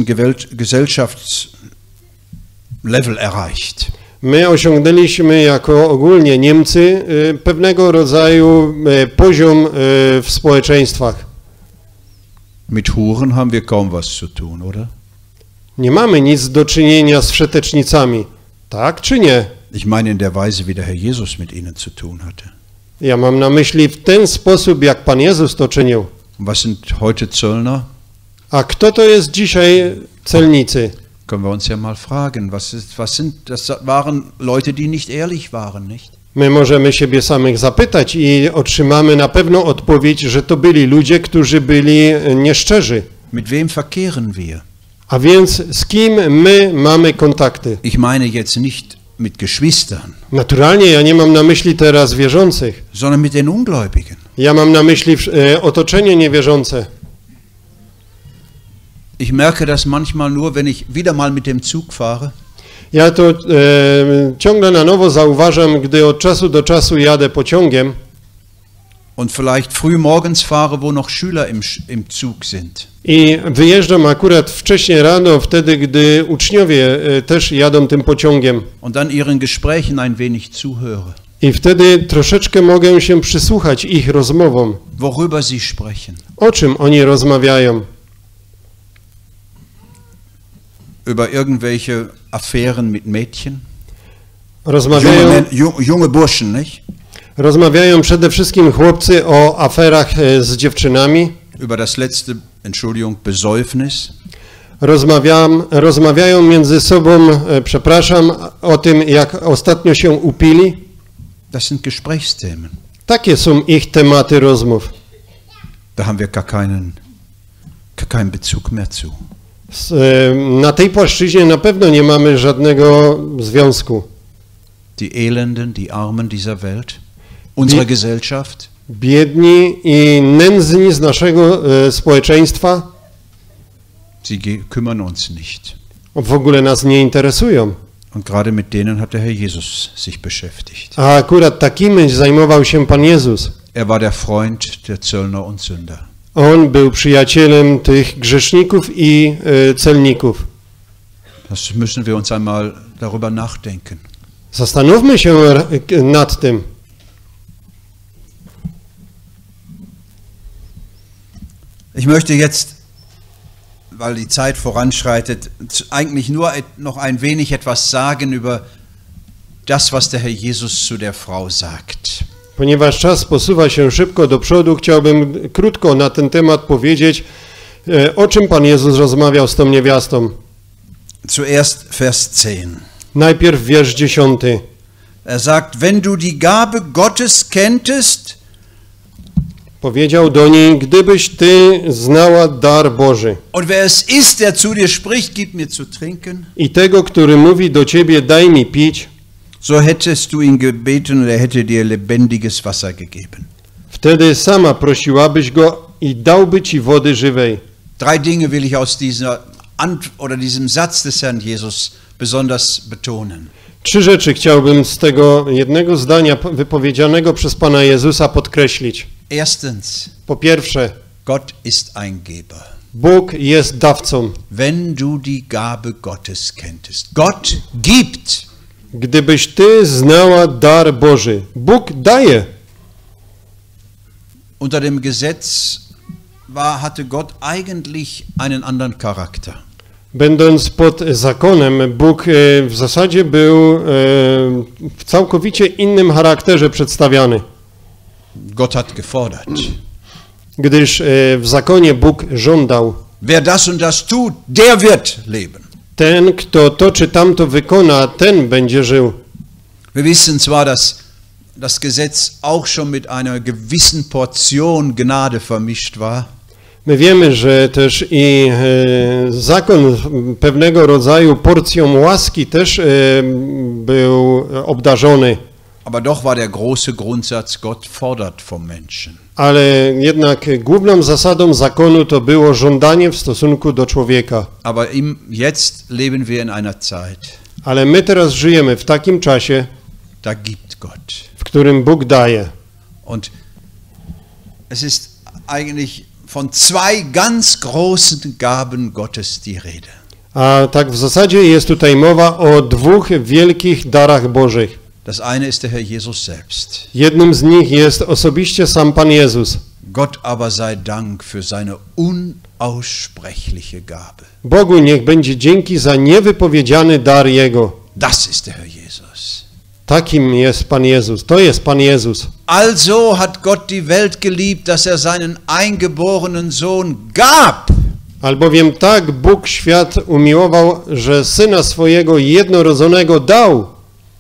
Gesellschaftslevel erreicht. My osiągnęliśmy jako ogólnie Niemcy pewnego rodzaju poziom w społeczeństwach. Mit Huren haben wir kaum was zu tun, oder? Nie mamy nic do czynienia z wszetecznicami, tak czy nie? Ich meine in der Weise, wie der Herr Jesus mit ihnen zu tun hatte. Ja mam na myśli w ten sposób, jak Pan Jezus to czynił. Was sind heute Zöllner? A kto to jest dzisiaj celnicy? Können wir uns ja mal fragen, das waren Leute, die nicht ehrlich waren, nicht? My możemy siebie samych zapytać i otrzymamy na pewno odpowiedź, że to byli ludzie, którzy byli nieszczerzy. Mit wem verkehren wir? A więc z kim my mamy kontakty? Ich meine jetzt nicht mit Geschwistern, Naturalnie ja nie mam na myśli teraz wierzących. sondern mit den Ungläubigen. Ja mam na myśli otoczenie niewierzące. Ich merke das manchmal nur, wenn ich wieder mal mit dem Zug fahre. Ja to ciągle na nowo zauważam, gdy od czasu do czasu jadę pociągiem Und vielleicht früh morgens fahre, wo noch Schüler im Zug sind. i wyjeżdżam akurat wcześnie rano, wtedy gdy uczniowie też jadą tym pociągiem. Und dann ihren Gesprächen ein wenig zuhöre. I wtedy troszeczkę mogę się przysłuchać ich rozmowom. Worüber sie sprechen. O czym oni rozmawiają? Über irgendwelche Affären mit Mädchen. Rozmawiają, Junge Burschen, nicht? rozmawiają przede wszystkim chłopcy o aferach z dziewczynami. Über das letzte, Entschuldigung, Besäufnis. Rozmawiają między sobą, przepraszam, o tym, jak ostatnio się upili. Das sind Gesprächsthemen. Takie są ich tematy rozmów. Da haben wir gar keinen Bezug mehr zu. Na tej płaszczyźnie na pewno nie mamy żadnego związku. Die Elenden, die Armen dieser Welt, unsere Gesellschaft. Biedni i nędzni z naszego społeczeństwa Sie kümmern uns nicht. w ogóle nas nie interesują. Und gerade mit denen hat der Herr Jesus sich beschäftigt. A akurat takimi zajmował się Pan Jezus. Er war der Freund der Zöllner und Sünder. On był przyjacielem tych grzeszników i celników. Das müssen wir uns einmal darüber nachdenken. Zastanówmy się nad tym. Ich möchte jetzt, weil die Zeit voranschreitet, eigentlich nur noch ein wenig etwas sagen über das, was der Herr Jesus zu der Frau sagt. Ponieważ czas posuwa się szybko do przodu, chciałbym krótko na ten temat powiedzieć, o czym Pan Jezus rozmawiał z tą niewiastą. Zuerst Vers 10. Najpierw wiersz 10. Er sagt, wenn du die Gabe Gottes kenntest, Powiedział do niej, gdybyś ty znała dar Boży und wer es ist, der zu dir spricht, gib mir zu trinken, i tego, który mówi do ciebie, daj mi pić, so hättest du ihn gebeten und er hätte dir lebendiges Wasser gegeben. wtedy sama prosiłabyś go i dałby ci wody żywej. 3 Dinge will ich aus diesem Satz des Herrn Jesus besonders betonen. 3 rzeczy chciałbym z tego jednego zdania wypowiedzianego przez Pana Jezusa podkreślić. Erstens, Po pierwsze, Gott ist ein Geber. Bóg jest dawcą. Wenn du die Gabe Gottes kenntest. Gott gibt. Gdybyś ty znała dar Boży, Bóg daje. Unter dem Gesetz hatte Gott eigentlich einen anderen Charakter. Będąc pod zakonem, Bóg w zasadzie był w całkowicie innym charakterze przedstawiany. Gott hat gefordert. Gdyż w zakonie Bóg żądał. Wer das und das tut, der wird leben. Ten, kto to czy tamto wykona, ten będzie żył. Wir wissen zwar, dass das Gesetz auch schon mit einer gewissen Portion Gnade vermischt war. My wiemy, że też i zakon pewnego rodzaju porcją łaski też był obdarzony. Aber doch war der große Grundsatz, Gott fordert vom Menschen. Ale jednak główną zasadą zakonu to było żądanie w stosunku do człowieka. Aber jetzt leben wir in einer Zeit, Ale my teraz żyjemy w takim czasie, da gibt Gott. w którym Bóg daje. Und es ist eigentlich von 2 ganz großen Gaben Gottes die Rede. A tak w zasadzie jest tutaj mowa o 2 wielkich darach Bożych. Das eine ist der Herr Jesus selbst. Jednym z nich jest osobiście sam Pan Jezus. Gott aber sei Dank für seine unaussprechliche Gabe. Bogu niech będzie dzięki za niewypowiedziany dar Jego. Das ist der Herr Jesus. Takim jest Pan Jezus. To jest Pan Jezus. Also hat Gott die Welt geliebt, dass er seinen eingeborenen Sohn gab. Albowiem tak Bóg świat umiłował, że Syna swojego jednorodzonego dał.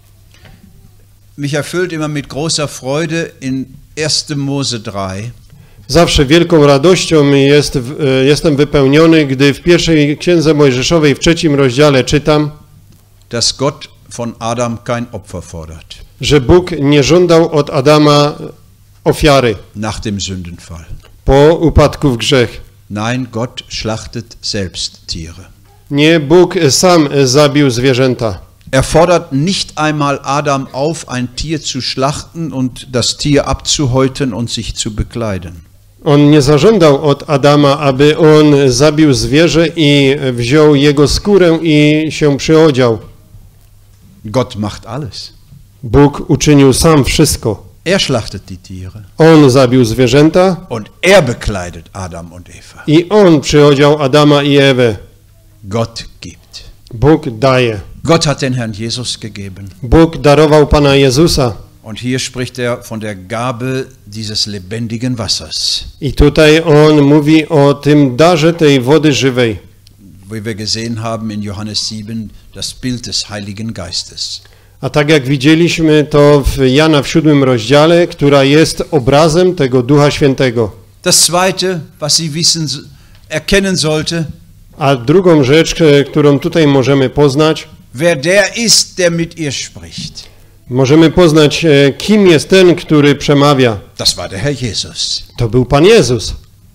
Mich erfüllt immer mit großer Freude in 1. Mose 3. Zawsze wielką radością jestem wypełniony, gdy w pierwszej Księdze Mojżeszowej w 3. rozdziale czytam, dass Gott von Adam kein Opfer fordert. Że Bóg nie żądał od Adama ofiary Nach dem Sündenfall. po upadku w grzech. Nein, Gott schlachtet selbst Tiere. Nie, Bóg sam zabił zwierzęta. Er fordert nicht einmal Adam auf, ein Tier zu schlachten und das Tier abzuhäuten und sich zu bekleiden. On nie zażądał od Adama, aby on zabił zwierzę i wziął jego skórę i się przyodział. Gott macht alles. Bóg uczynił sam wszystko. Er schlachtet die Tiere. On zabił zwierzęta Und er bekleidet Adam und Eva. i on przyodział Adama i Ewę. Gott gibt. Bóg daje. Gott hat den Herrn Jesus gegeben. Bóg darował Pana Jezusa. Und hier spricht er von der Gabe dieses lebendigen Wassers. I tutaj on mówi o tym darze tej wody żywej. Wie wir gesehen haben in Johannes 7, das Bild des Heiligen Geistes. A tak jak widzieliśmy to w Jana w 7 rozdziale, która jest obrazem tego Ducha Świętego. Das zweite, was Sie erkennen sollte, A drugą rzecz, którą tutaj możemy poznać, wer der ist, der mit ihr spricht. możemy poznać, kim jest ten, który przemawia. Das war der Herr Jesus. To był Pan Jezus.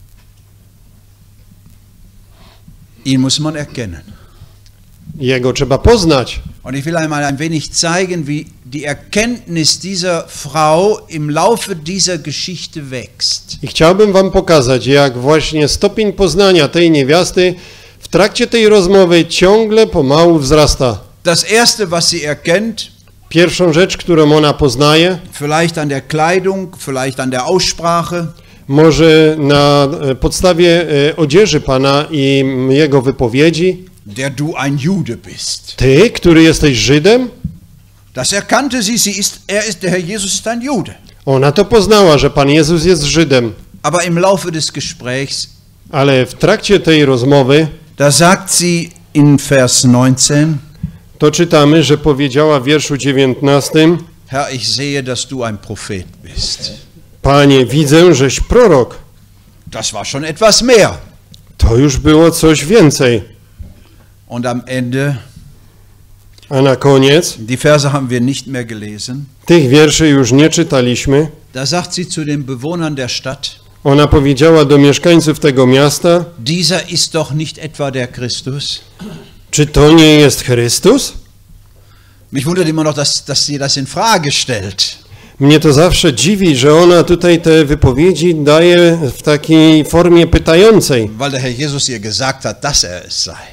Ihn muss man erkennen. Jego trzeba poznać. Und ich will einmal ein wenig zeigen, wie die Erkenntnis dieser Frau im Laufe dieser Geschichte wächst. I chciałbym wam pokazać, jak właśnie stopień poznania tej niewiasty w trakcie tej rozmowy ciągle pomału wzrasta. Das erste, was sie erkennt, Pierwszą rzecz, którą ona poznaje, vielleicht an der Kleidung, vielleicht an der Aussprache, Może na podstawie odzieży Pana i Jego wypowiedzi? Der du ein Jude bist. Ty, który jesteś Żydem? Das erkannte sie, der Herr Jesus ist ein Jude. Ona to poznała, że Pan Jezus jest Żydem. Aber im Laufe des Gesprächs, Ale w trakcie tej rozmowy da sagt sie in Vers 19, to czytamy, że powiedziała w wierszu 19: Herr, ich sehe, dass du ein Prophet bist. Panie, widzę, żeś prorok. Das war schon etwas mehr. To już było coś więcej. Und am Ende, A na koniec, die Verse haben wir nicht mehr gelesen, tych wierszy już nie czytaliśmy. da sagt sie zu den Bewohnern der Stadt, Ona powiedziała do mieszkańców tego miasta: dieser ist doch nicht etwa der Christus. czy to nie jest Chrystus? Mich wundert immer noch, dass sie das in Frage stellt. Mnie to zawsze dziwi, że ona tutaj te wypowiedzi daje w takiej formie pytającej. Weil der Herr Jesus ihr gesagt hat, dass er es sei.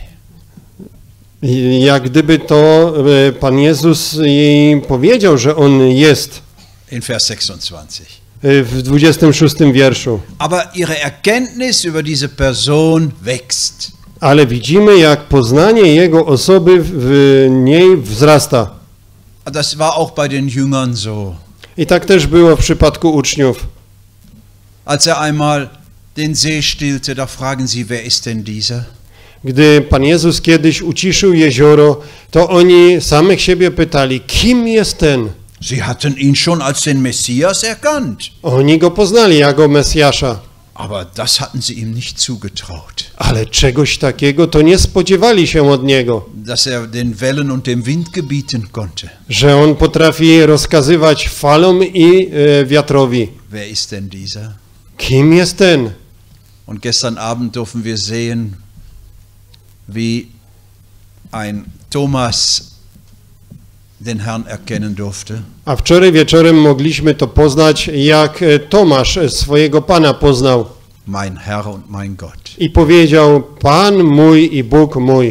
Jak gdyby to Pan Jezus jej powiedział, że On jest In Vers 26. w 26 wierszu. Aber ihre Erkenntnis über diese Person wächst. Ale widzimy, jak poznanie Jego osoby w niej wzrasta. Das war auch bei den Jüngern so. I tak też było w przypadku uczniów. Als er einmal den See stillte, da fragen sie, wer ist denn dieser? Gdy Pan Jezus kiedyś uciszył jezioro, to oni samych siebie pytali, kim jest ten? Sie hatten ihn schon als den Messias erkannt. Oni go poznali jako Mesjasza, Aber das hatten sie ihm nicht zugetraut. ale czegoś takiego to nie spodziewali się od Niego, Dass er den Wellen und dem Wind gebieten konnte. że On potrafi rozkazywać falom i wiatrowi. Wer ist denn dieser? Kim jest ten? Und gestern Abend durften wir sehen, wie ein Thomas den Herrn erkennen durfte. A wczoraj wieczorem mogliśmy to poznać, jak Tomasz swojego Pana poznał Mein Herr und mein Gott. i powiedział: Pan mój i Bóg mój.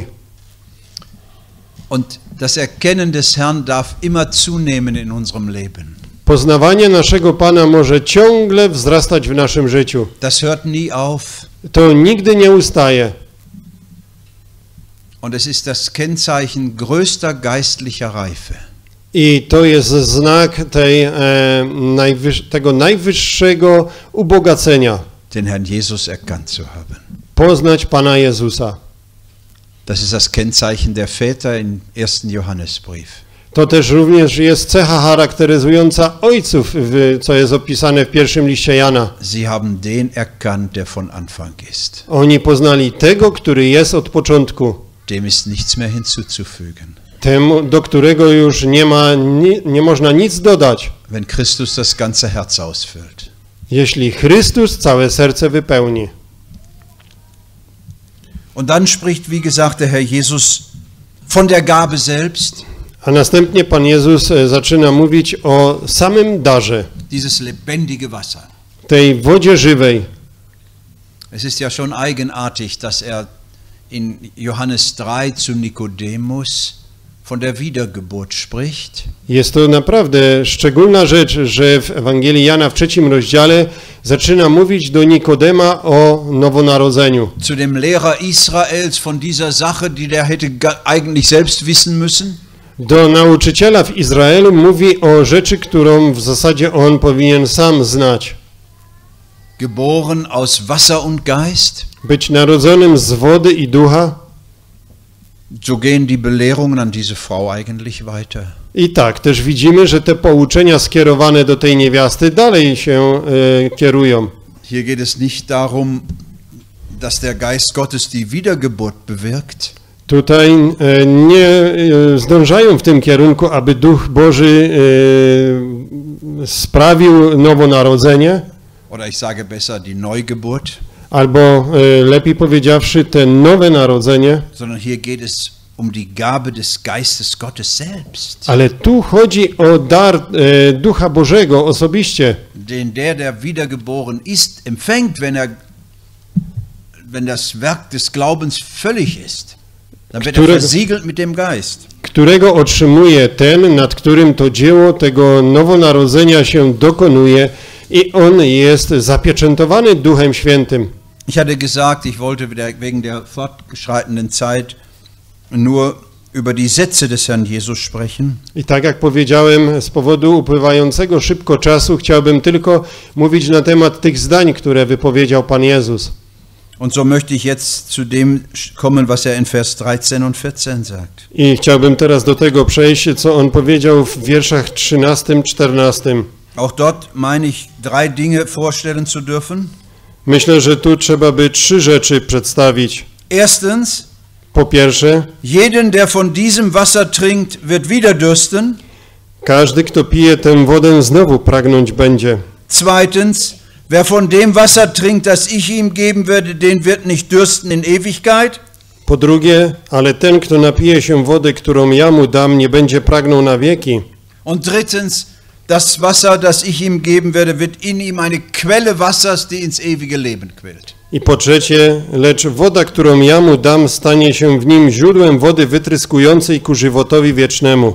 Und das Erkennen des Herrn darf immer zunehmen in unserem Leben. Poznawanie naszego Pana może ciągle wzrastać w naszym życiu. Das hört nie auf. To nigdy nie ustaje. Und es ist das Kennzeichen größter geistlicher Reife. I to jest znak tego najwyższego ubogacenia. Den Herrn Jesus erkannt zu haben. Poznać Pana Jezusa. Das ist das Kennzeichen der Väter im 1. Johannesbrief. To też również jest cecha charakteryzująca ojców, co jest opisane w pierwszym liście Jana. Sie haben den erkannt, der von Anfang ist. Oni poznali tego, który jest od początku. Dem ist nichts mehr hinzuzufügen. Temu, do którego już nie można nic dodać. Wenn Christus das ganze Herz ausfüllt. Jeśli Chrystus całe serce wypełni. Und dann spricht, wie gesagt, der Herr Jesus von der Gabe selbst. A następnie Pan Jezus zaczyna mówić o samym darze, Dieses lebendige Wasser. tej wodzie żywej. Es ist ja schon eigenartig, dass er in Johannes 3 zu Nikodemus von der Wiedergeburt spricht. Jest to naprawdę szczególna rzecz, że w Ewangelii Jana w 3 rozdziale zaczyna mówić do Nikodema o nowonarodzeniu. Zu dem Lehrer Israels von dieser Sache, die der hätte eigentlich selbst wissen müssen. Do nauczyciela w Izraelu mówi o rzeczy, którą w zasadzie on powinien sam znać. Geboren aus Wasser und Geist. Być narodzonym z wody i ducha. So gehen die Belehrungen an diese Frau eigentlich weiter. I tak, też widzimy, że te pouczenia skierowane do tej niewiasty dalej się kierują. Hier geht es nicht darum, dass der Geist Gottes die Wiedergeburt bewirkt. Tutaj nie zdążają w tym kierunku, aby Duch Boży sprawił nowonarodzenie, Oder ich sage besser, die Neugeburt. albo lepiej powiedziawszy, te nowe narodzenie, Sondern hier geht es um die Gabe des Geistes Gottes selbst. ale tu chodzi o dar Ducha Bożego osobiście, Den der wiedergeboren ist, empfängt, wenn das Werk des Glaubens völlig ist. Dann wird er versiegelt mit dem Geist. którego otrzymuje ten, nad którym to dzieło tego nowonarodzenia się dokonuje, i on jest zapieczętowany Duchem Świętym. Ich hatte gesagt, ich wollte wegen der fortgeschreitenden Zeit nur über die Sätze des Herrn Jesus sprechen. I tak jak powiedziałem, z powodu upływającego szybko czasu chciałbym tylko mówić na temat tych zdań, które wypowiedział Pan Jezus. Und so möchte ich jetzt zu dem kommen, was in Vers 13 und 14 sagt. I chciałbym teraz do tego przejść, co on powiedział w wierszach 13-14. Auch dort meine ich, 3 Dinge vorstellen zu dürfen. Myślę, że tu trzeba by 3 rzeczy przedstawić. Erstens, Po pierwsze, jeden, der von diesem Wasser trinkt, wird wieder dürsten. każdy, kto pije tę wodę, znowu pragnąć będzie. Zweitens, wer von dem Wasser trinkt, das ich ihm geben werde, den wird nicht dürsten in Ewigkeit. Po drugie, ale ten, kto napije się wody, którą ja mu dam, nie będzie pragnął na wieki. Und drittens, das Wasser, das ich ihm geben werde, wird in ihm eine Quelle Wassers, die ins ewige Leben quillt. I po trzecie, lecz woda, którą ja mu dam, stanie się w nim źródłem wody wytryskującej ku żywotowi wiecznemu.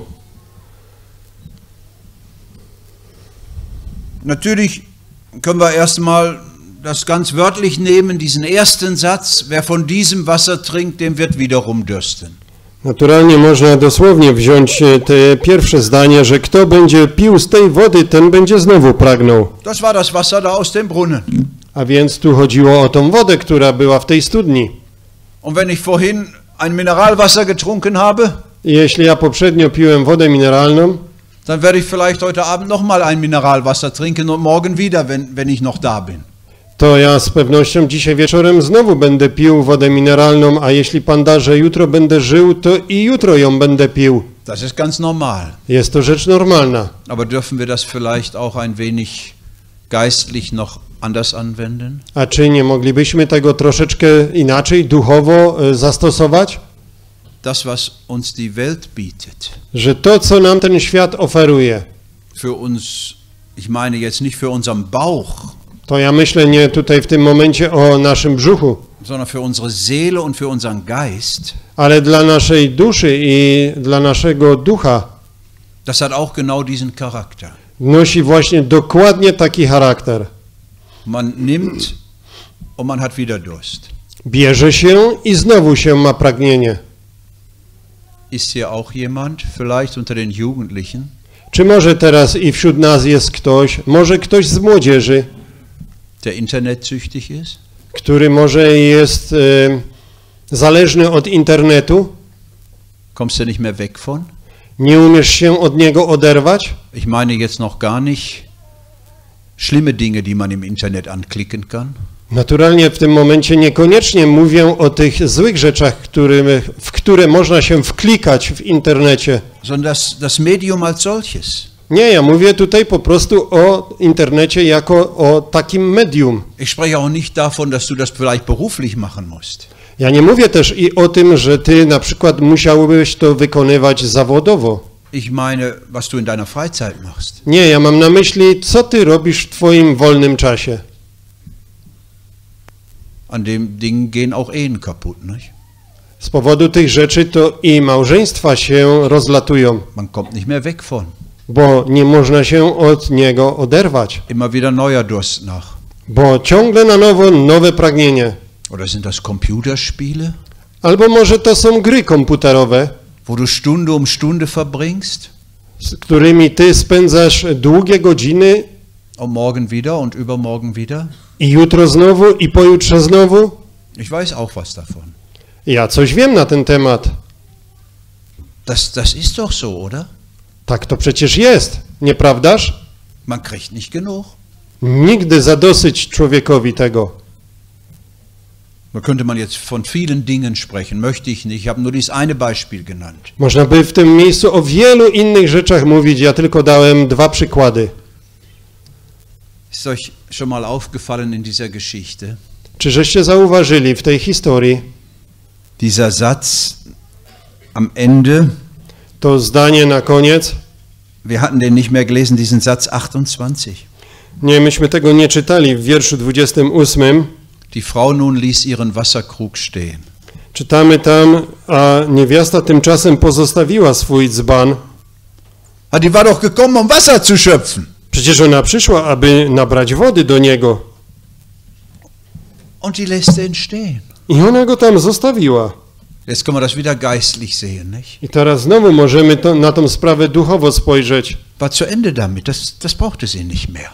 Natürlich können wir erstmal das ganz wörtlich nehmen, diesen ersten Satz, wer von diesem Wasser trinkt, dem wird wiederum dürsten. Naturalnie można dosłownie wziąć te pierwsze zdanie, że kto będzie pił z tej wody, ten będzie znowu pragnął. Das war das Wasser da aus dem Brunnen. A więc tu chodziło o tą wodę, która była w tej studni. Und wenn ich vorhin ein Mineralwasser getrunken habe, I jeśli ja poprzednio piłem wodę mineralną, dann werde ich vielleicht heute Abend nochmal ein Mineralwasser trinken und morgen wieder, wenn ich noch da bin. to ja z pewnością dzisiaj wieczorem znowu będę pił wodę mineralną, a jeśli Pan da, że jutro będę żył, to i jutro ją będę pił. Das ist ganz normal. Jest to rzecz normalna. Aber dürfen wir das vielleicht auch ein wenig geistlich noch anders anwenden? A czy nie moglibyśmy tego troszeczkę inaczej, duchowo zastosować? Das, was uns die Welt bietet, Że to, co nam ten świat oferuje, für uns, ich meine jetzt nicht für unseren Bauch, to ja myślę nie tutaj w tym momencie o naszym brzuchu, sondern für unsere Seele und für unseren Geist, ale dla naszej duszy i dla naszego ducha das hat auch genau diesen Charakter. nosi właśnie dokładnie taki charakter. Man nimmt und man hat wieder Durst. Bierze się i znowu się ma pragnienie. Ist hier auch jemand, vielleicht unter den Jugendlichen, Czy może teraz i wśród nas jest ktoś, może ktoś z młodzieży, der internetsüchtig ist? który może jest zależny od internetu? Kommst du nicht mehr weg von? Nie umiesz się od niego oderwać? Ich meine jetzt noch gar nicht schlimme Dinge, die man im Internet anklicken kann, Naturalnie w tym momencie niekoniecznie mówię o tych złych rzeczach, w które można się wklikać w internecie. sondern das Medium als solches. Nie, ja mówię tutaj po prostu o internecie jako o takim medium. Ich spreche auch nicht davon, dass du das vielleicht beruflich machen musst. Ja nie mówię też i o tym, że ty na przykład musiałbyś to wykonywać zawodowo. Ich meine, was du in deiner Freizeit machst. Nie, ja mam na myśli, co ty robisz w twoim wolnym czasie. An dem Ding gehen auch Ehen kaputt, nicht? Z powodu tych rzeczy to i małżeństwa się rozlatują, Man kommt nicht mehr weg von. bo nie można się od niego oderwać, Immer wieder neuer Durst nach. bo ciągle na nowo nowe pragnienie. Oder sind das Computerspiele, Albo może to są gry komputerowe, wo du Stunde um Stunde verbringst z którymi ty spędzasz długie godziny und morgen wieder und übermorgen wieder? i jutro znowu i pojutrze znowu? Ich weiß auch was davon. Ja coś wiem na ten temat. Das ist doch so, oder? Tak to przecież jest, nieprawdaż? Man kriegt nicht genug. Nigdy za dosyć człowiekowi tego. Da könnte man jetzt von vielen Dingen sprechen, möchte ich nicht. Ich habe nur dieses eine Beispiel genannt. Można by w tym miejscu o wielu innych rzeczach mówić, ja tylko dałem 2 przykłady. Ist euch schon mal aufgefallen in dieser Geschichte? Czy żeście zauważyli w tej historii Dieser Satz am Ende, to zdanie na koniec? wir hatten den nicht mehr gelesen, diesen Satz 28. Nie, myśmy tego nie czytali w wierszu 28. Die Frau nun ließ ihren Wasserkrug stehen. Czytamy tam, a niewiasta tymczasem pozostawiła swój dzban. Die war doch gekommen, um Wasser zu schöpfen. Przecież ona przyszła, aby nabrać wody do niego. Und die lässt ihn stehen. I ona go tam zostawiła. Jetzt können wir das wieder geistlich sehen, nicht? I teraz znowu możemy na tą sprawę duchowo spojrzeć. War zu Ende damit. Das brauchte sie nicht mehr.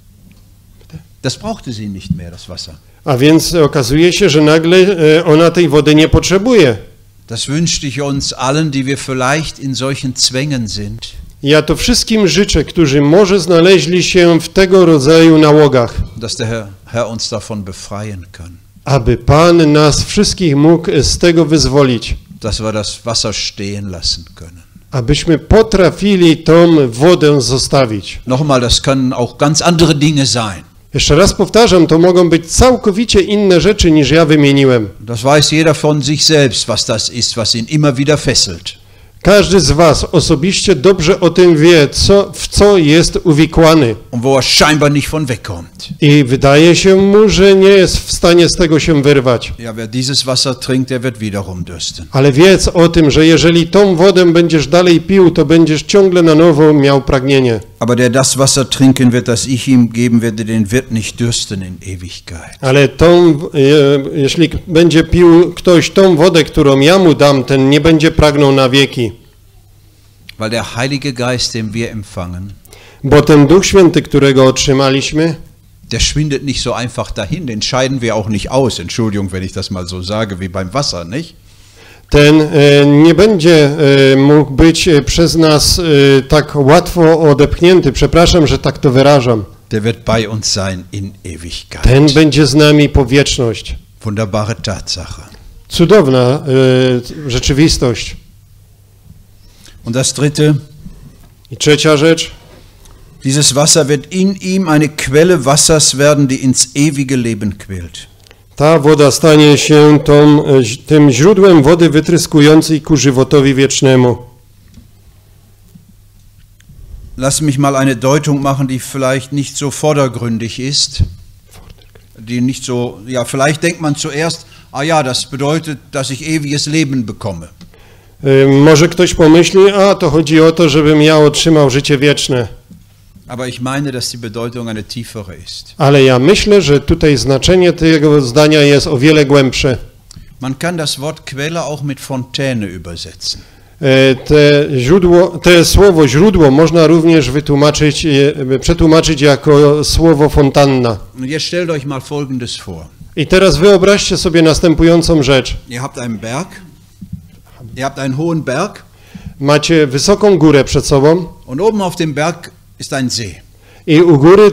Das brauchte sie nicht mehr, das Wasser. A więc okazuje się, że nagle ona tej wody nie potrzebuje. Das wünschte ich uns allen, die wir vielleicht in solchen Zwängen sind. Ja to wszystkim życzę, którzy może znaleźli się w tego rodzaju nałogach, Dass der Herr uns davon befreien kann. aby Pan nas wszystkich mógł z tego wyzwolić, Dass wir das Wasser stehen lassen können. abyśmy potrafili tą wodę zostawić. Nochmal, das können auch ganz andere Dinge sein. Jeszcze raz powtarzam, to mogą być całkowicie inne rzeczy niż ja wymieniłem. Das weiß jeder von sich selbst, was das ist, was ihn immer wieder fesselt. Każdy z was osobiście dobrze o tym wie, w co jest uwikłany. Und wo er scheinbar nicht von wegkommt. I wydaje się mu, że nie jest w stanie z tego się wyrwać. Ja, wer dieses Wasser trinkt, der wird wiederum dürsten. Ale wiedz o tym, że jeżeli tą wodę będziesz dalej pił, to będziesz ciągle na nowo miał pragnienie. Aber der das Wasser trinken wird, das ich ihm geben werde, den wird nicht dürsten in Ewigkeit. Ale jeśli będzie pił ktoś tą wodę, którą ja mu dam, ten nie będzie pragnął na wieki. Weil der Heilige Geist, den wir empfangen, Bo ten Duch Święty, którego otrzymaliśmy, der schwindet nicht so einfach dahin, den scheiden wir auch nicht aus. Entschuldigung, wenn ich das mal so sage, wie beim Wasser, nicht? ten nie będzie mógł być przez nas tak łatwo odepchnięty. Przepraszam, że tak to wyrażam. Der wird bei uns sein in Ewigkeit. Ten będzie z nami po wieczność. Wunderbare Tatsache. Cudowna rzeczywistość. Und das Dritte, I trzecia rzecz. dieses Wasser wird in ihm eine Quelle Wassers werden, die ins ewige Leben quillt. Ta woda stanie się tym źródłem wody wytryskującej ku żywotowi wiecznemu. Lass mich mal eine Deutung machen, die vielleicht nicht so vordergründig ist. Die nicht so, ja, vielleicht denkt man zuerst, ah ja, das bedeutet, dass ich ewiges Leben bekomme. Może ktoś pomyśli, a to chodzi o to, żebym ja otrzymał życie wieczne. Aber ich meine, dass die Bedeutung eine tiefere ist. Ale ja myślę, że tutaj znaczenie tego zdania jest o wiele głębsze. Man kann das Wort Quelle auch mit Fontäne übersetzen. Te słowo źródło można również przetłumaczyć jako słowo fontanna. Und jetzt stellt euch mal Folgendes vor. I teraz wyobraźcie sobie następującą rzecz. Ihr habt einen Berg, ihr habt einen hohen Berg Macie wysoką górę przed sobą und oben auf dem Berg ist ein See. i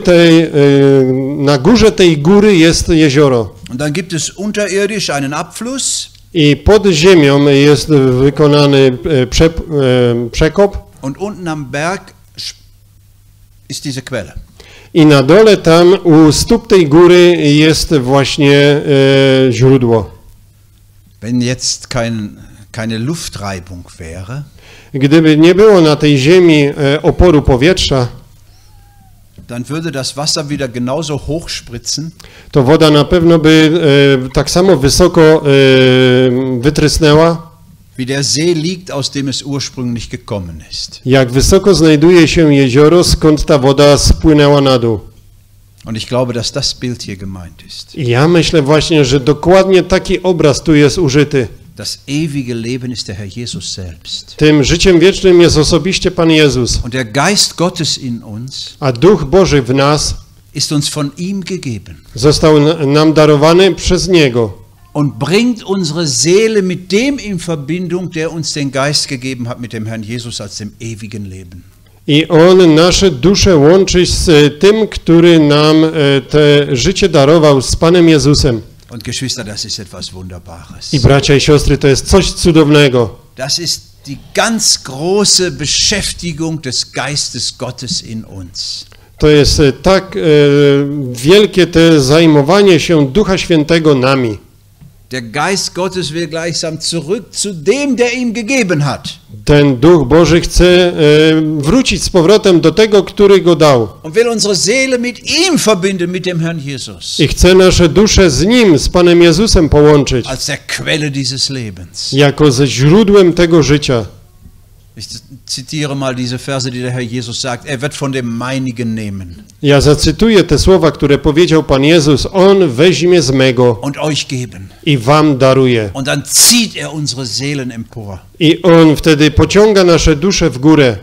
na górze tej góry jest jezioro. Und dann gibt es unterirdisch einen Abfluss. I pod ziemią jest wykonany przekop. Und unten am Berg ist diese Quelle. I na dole tam u stóp tej góry jest właśnie źródło. Wenn jetzt keine Luftreibung wäre, Gdyby nie było na tej ziemi oporu powietrza, dann würde das Wasser wieder genauso hoch spritzen, to woda na pewno by tak samo wysoko wytrysnęła, wie der See liegt, aus dem es ursprünglich gekommen ist. jak wysoko znajduje się jezioro, skąd ta woda spłynęła na dół. Und ich glaube, dass das Bild hier gemeint ist. I ja myślę właśnie, że dokładnie taki obraz tu jest użyty. Das ewige Leben ist der Herr Jesus selbst. Tym życiem wiecznym jest osobiście Pan Jezus, Und der Geist Gottes in uns a Duch Boży w nas ist uns von ihm gegeben został nam darowany przez Niego und bringt unsere Seele mit dem in Verbindung, der uns den Geist gegeben hat, mit dem Herrn Jesus als dem ewigen Leben. i On nasze dusze łączy z tym, który nam te życie darował, z Panem Jezusem. Und Geschwister, das ist etwas Wunderbares. I bracia i siostry, to jest coś cudownego. Das ist die ganz große Beschäftigung des Geistes Gottes in uns. To jest tak wielkie te zajmowanie się Ducha Świętego nami. Der Geist Gottes will gleichsam zurück zu dem, der ihm gegeben hat. Ten Duch Boży chce wrócić z powrotem do tego, który go dał. Und will unsere Seele mit ihm verbinden, mit dem Herrn Jesus. I chce nasze dusze z Nim, z Panem Jezusem połączyć. Als der Quelle dieses Lebens. Jako ze źródłem tego życia. zitiere mal diese Verse, die der Herr Jesus sagt. Er wird von dem Meinigen nehmen Ja zacytuję te słowa, które powiedział Pan Jezus. On weźmie z mego und euch geben. i wam daruje. Und dann zieht er unsere Seelen empor. I On wtedy pociąga nasze dusze w górę.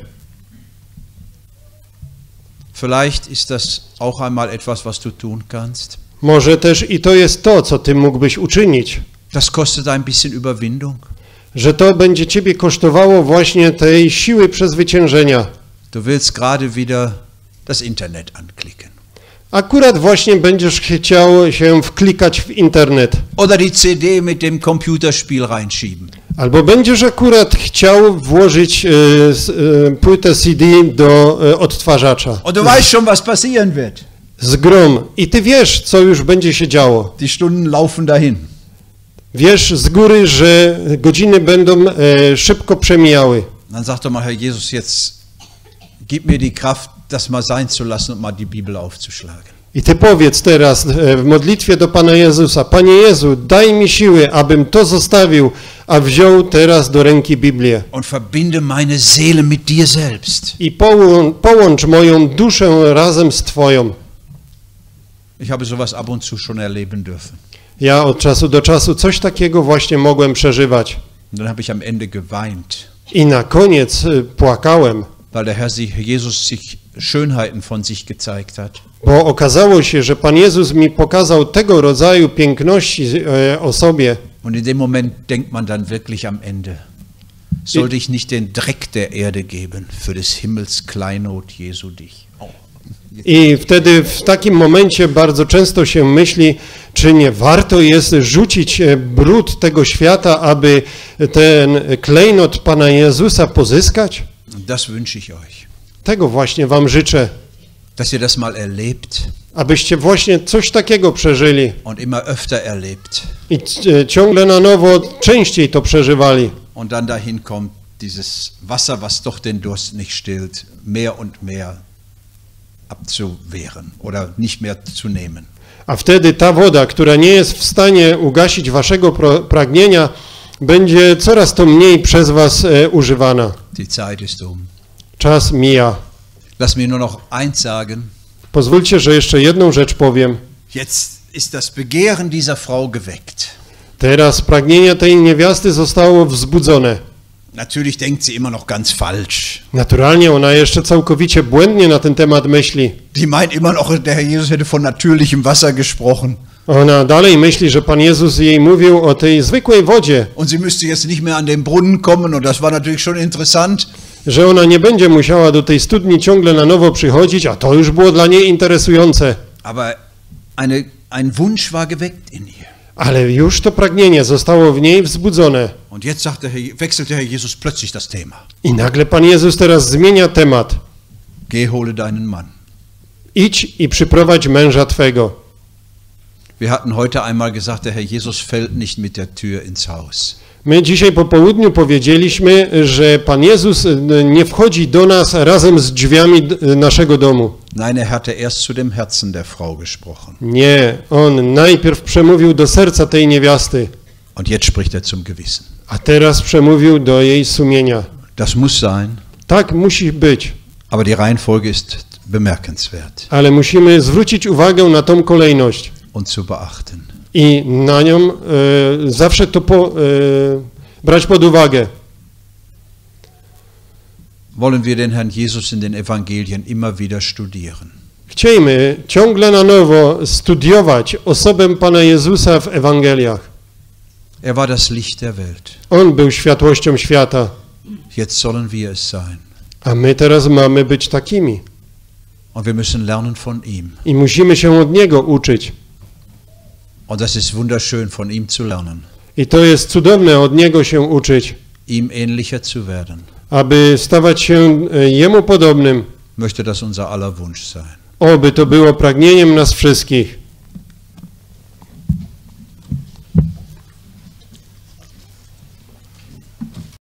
Vielleicht ist das auch einmal etwas, was du tun kannst. Może też i to jest to, co ty mógłbyś uczynić. Das kostet ein bisschen Überwindung. Że to będzie ciebie kosztowało właśnie tej siły przezwyciężenia. Du willst gerade wieder das Internet anklicken. Akurat właśnie będziesz chciał się wklikać w internet. Oder die CD mit dem Computerspiel reinschieben. Albo będziesz akurat chciał włożyć płytę CD do odtwarzacza. Und du weißt schon, was passieren wird. Z grom. I ty wiesz, co już będzie się działo. Die Stunden laufen dahin. Wiesz z góry, że godziny będą szybko przemijały. Dann sagt doch mal, Herr Jesus, jetzt gib mir die Kraft, das mal sein zu lassen und mal die Bibel aufzuschlagen. I ty powiedz teraz w modlitwie do Pana Jezusa: Panie Jezu, daj mi siły, abym to zostawił, a wziął teraz do ręki Biblię. Und verbinde meine Seele mit dir selbst. I połącz moją duszę razem z Twoją. Ich habe sowas ab und zu schon erleben dürfen. Ja od czasu do czasu coś takiego właśnie mogłem przeżywać. Und dann habe ich am Ende geweint, I na koniec płakałem, weil der Herr Jesus sich Schönheiten von sich gezeigt hat. bo okazało się, że Pan Jezus mi pokazał tego rodzaju piękności o sobie. Und in dem Moment denkt man dann wirklich am Ende, sollte ich nicht den Dreck der Erde geben für des Himmels Kleinod Jesu dich. Oh. I wtedy w takim momencie bardzo często się myśli, czy nie warto jest rzucić brud tego świata, aby ten klejnot Pana Jezusa pozyskać? Das wünsche ich euch, Tego właśnie wam życzę, dass ihr das mal erlebt abyście właśnie coś takiego przeżyli und immer öfter erlebt i ciągle na nowo, częściej to przeżywali. und dann dahin kommt dieses Wasser, was doch den Durst nicht stillt, mehr und mehr abzuwehren oder nicht mehr zu nehmen. A wtedy ta woda, która nie jest w stanie ugasić waszego pragnienia, będzie coraz to mniej przez was używana. Die Zeit ist Czas mija. Lass mir nur noch eins sagen. Pozwólcie, że jeszcze jedną rzecz powiem. Jetzt ist das Begehren dieser Frau geweckt. Teraz pragnienie tej niewiasty zostało wzbudzone. Natürlich denkt sie immer noch ganz falsch. Naturalnie ona jeszcze całkowicie błędnie na ten temat myśli. Die meint immer noch, der Herr Jesus hätte von natürlichem Wasser gesprochen. Ona dalej myśli, że Pan Jezus jej mówił o tej zwykłej wodzie, Und sie müsste jetzt nicht mehr an den Brunnen kommen und das war natürlich schon interessant. że ona nie będzie musiała do tej studni ciągle na nowo przychodzić, a to już było dla niej interesujące. Aber ein Wunsch war geweckt in ihr. Ale już to pragnienie zostało w niej wzbudzone. Und jetzt wechselt der Herr Jesus plötzlich das Thema. I nagle Pan Jezus teraz zmienia temat. Geh, hole deinen Mann. Idź i przyprowadź męża Twego. Wir hatten heute einmal gesagt, der Herr Jesus fällt nicht mit der Tür ins Haus. My dzisiaj po południu powiedzieliśmy, że Pan Jezus nie wchodzi do nas razem z drzwiami naszego domu. Nein, er hatte erst zu dem Herzen der Frau gesprochen. Nie, On najpierw przemówił do serca tej niewiasty, Und jetzt spricht er zum Gewissen. a teraz przemówił do jej sumienia. Das muss sein, Tak musi być, aber die Reihenfolge ist bemerkenswert ale musimy zwrócić uwagę na tą kolejność und zu beachten. i na nią zawsze to brać pod uwagę. Wollen wir den Herrn Jesus in den Evangelien immer wieder studieren. Chciejmy ciągle na nowo studiować osobę Pana Jezusa w Ewangeliach. Er war das Licht der Welt. On był światłością świata, Jetzt sollen wir es sein. a my teraz mamy być takimi. Und wir müssen lernen von ihm. I musimy się od Niego uczyć. Und das ist wunderschön, von ihm zu lernen. I to jest cudowne od Niego się uczyć, Ihm ähnlicher zu werden. aby stawać się Jemu podobnym. Möchte das unser aller Wunsch sein. Oby to było pragnieniem nas wszystkich.